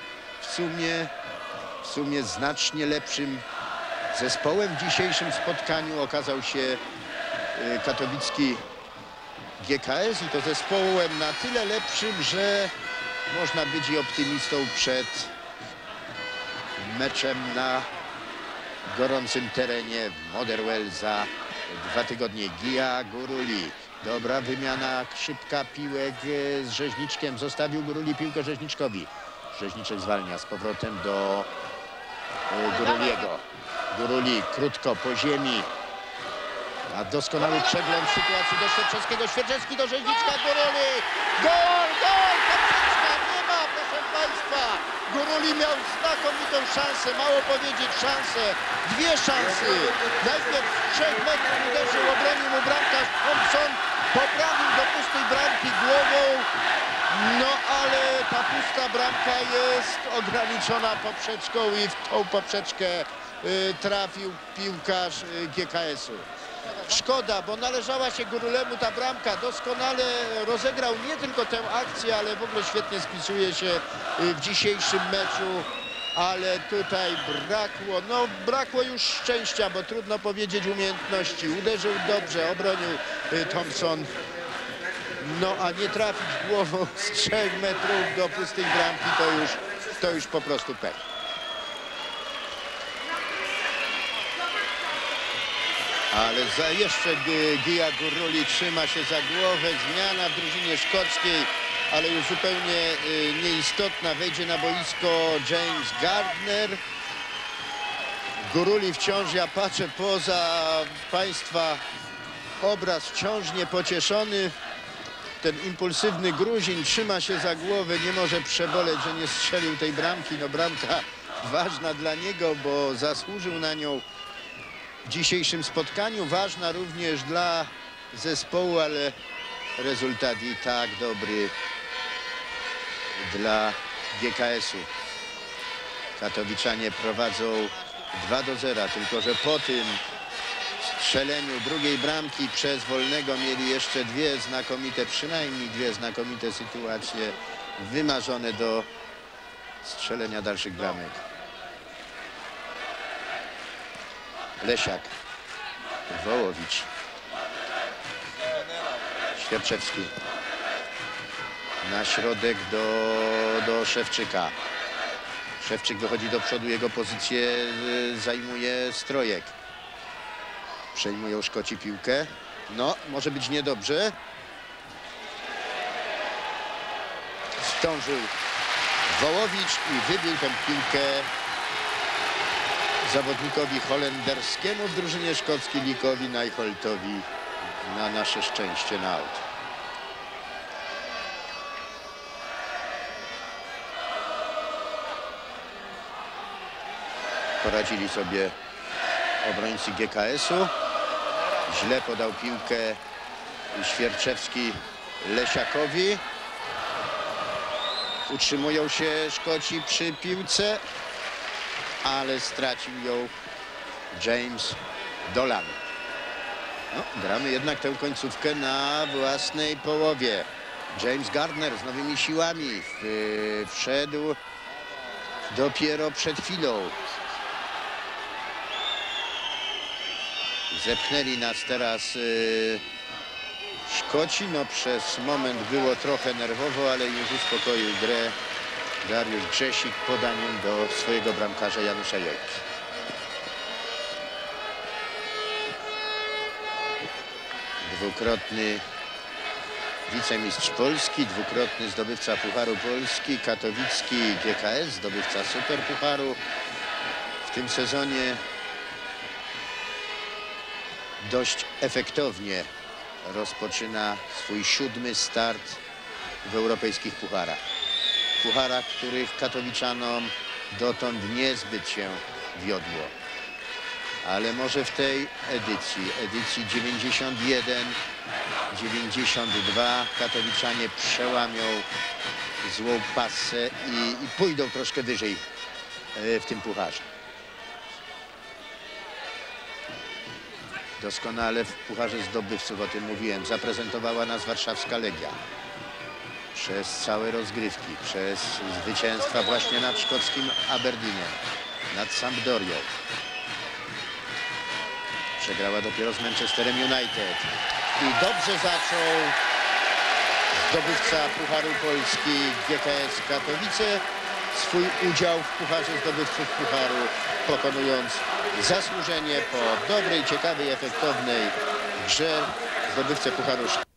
w sumie znacznie lepszym zespołem w dzisiejszym spotkaniu okazał się katowicki GKS i to zespołem na tyle lepszym, że można być i optymistą przed meczem na gorącym terenie w Motherwell za 2 tygodnie. Gija Guruli. Dobra wymiana, szybka piłek z Rzeźniczkiem. Zostawił Guruli piłkę Rzeźniczkowi. Rzeźniczek zwalnia z powrotem do Guruliego. Guruli krótko po ziemi. A doskonały przegląd sytuacji do Świerczewskiego. Świerczewski do Rzeźniczka. Guruli. Gol! Gol! Poprzeczka nie ma, proszę Państwa. Guruli miał znakomitą szansę, mało powiedzieć szansę. Dwie szanse. Najpierw z 3 metrów uderzył, obronił mu bramkarz Thompson. Poprawił do pustej bramki głową. No ale ta pusta bramka jest ograniczona poprzeczką i w tą poprzeczkę trafił piłkarz GKS-u. Szkoda, bo należała się Gurulemu ta bramka. Doskonale rozegrał nie tylko tę akcję, ale w ogóle świetnie spisuje się w dzisiejszym meczu. Ale tutaj brakło już szczęścia, bo trudno powiedzieć umiejętności. Uderzył dobrze, obronił Thompson. No a nie trafić głową z 3 metrów do pustej bramki to już po prostu pech. Ale jeszcze Gija Guruli trzyma się za głowę. Zmiana w drużynie szkockiej, ale już zupełnie nieistotna. Wejdzie na boisko James Gardner. Guruli wciąż, ja patrzę poza państwa obraz, wciąż niepocieszony. Ten impulsywny Gruzin trzyma się za głowę, nie może przeboleć, że nie strzelił tej bramki. No bramka ważna dla niego, bo zasłużył na nią w dzisiejszym spotkaniu. Ważna również dla zespołu, ale rezultat i tak dobry dla GKS-u. Katowiczanie prowadzą 2-0, tylko że po tym strzeleniu drugiej bramki przez Wolnego mieli jeszcze przynajmniej dwie znakomite sytuacje wymarzone do strzelenia dalszych bramek. Lesiak, Wołowicz, Świerczewski na środek do Szewczyka. Szewczyk wychodzi do przodu, jego pozycję zajmuje Strojek. Przejmują Szkoci piłkę. No, może być niedobrze. Zdążył Wołowicz i wybił tę piłkę zawodnikowi holenderskiemu w drużynie szkockiej, Likowi Najholtowi, na nasze szczęście na aut. Poradzili sobie obrońcy GKS-u. Źle podał piłkę Świerczewski Lesiakowi. Utrzymują się Szkoci przy piłce, ale stracił ją James Dolan. No, gramy jednak tę końcówkę na własnej połowie. James Gardner z nowymi siłami wszedł dopiero przed chwilą. Zepchnęli nas teraz Szkoci. No, przez moment było trochę nerwowo, ale już uspokoił grę Dariusz Grzesik podaniem do swojego bramkarza Janusza Jojki. Dwukrotny wicemistrz Polski, dwukrotny zdobywca Pucharu Polski, katowicki GKS, zdobywca Superpucharu. W tym sezonie dość efektownie rozpoczyna swój 7. start w europejskich pucharach. Pucharach, których katowiczanom dotąd niezbyt się wiodło. Ale może w tej edycji 91-92 katowiczanie przełamią złą passę i pójdą troszkę wyżej w tym pucharze. Doskonale w Pucharze Zdobywców, o tym mówiłem, zaprezentowała nas warszawska Legia. Przez całe rozgrywki, przez zwycięstwa właśnie nad szkockim Aberdeenem, nad Sampdorią. Przegrała dopiero z Manchesterem United. I dobrze zaczął zdobywca Pucharu Polski GKS Katowice swój udział w Pucharze Zdobywców Pucharu, pokonując zasłużenie po dobrej, ciekawej, efektownej grze zdobywcę Pucharu.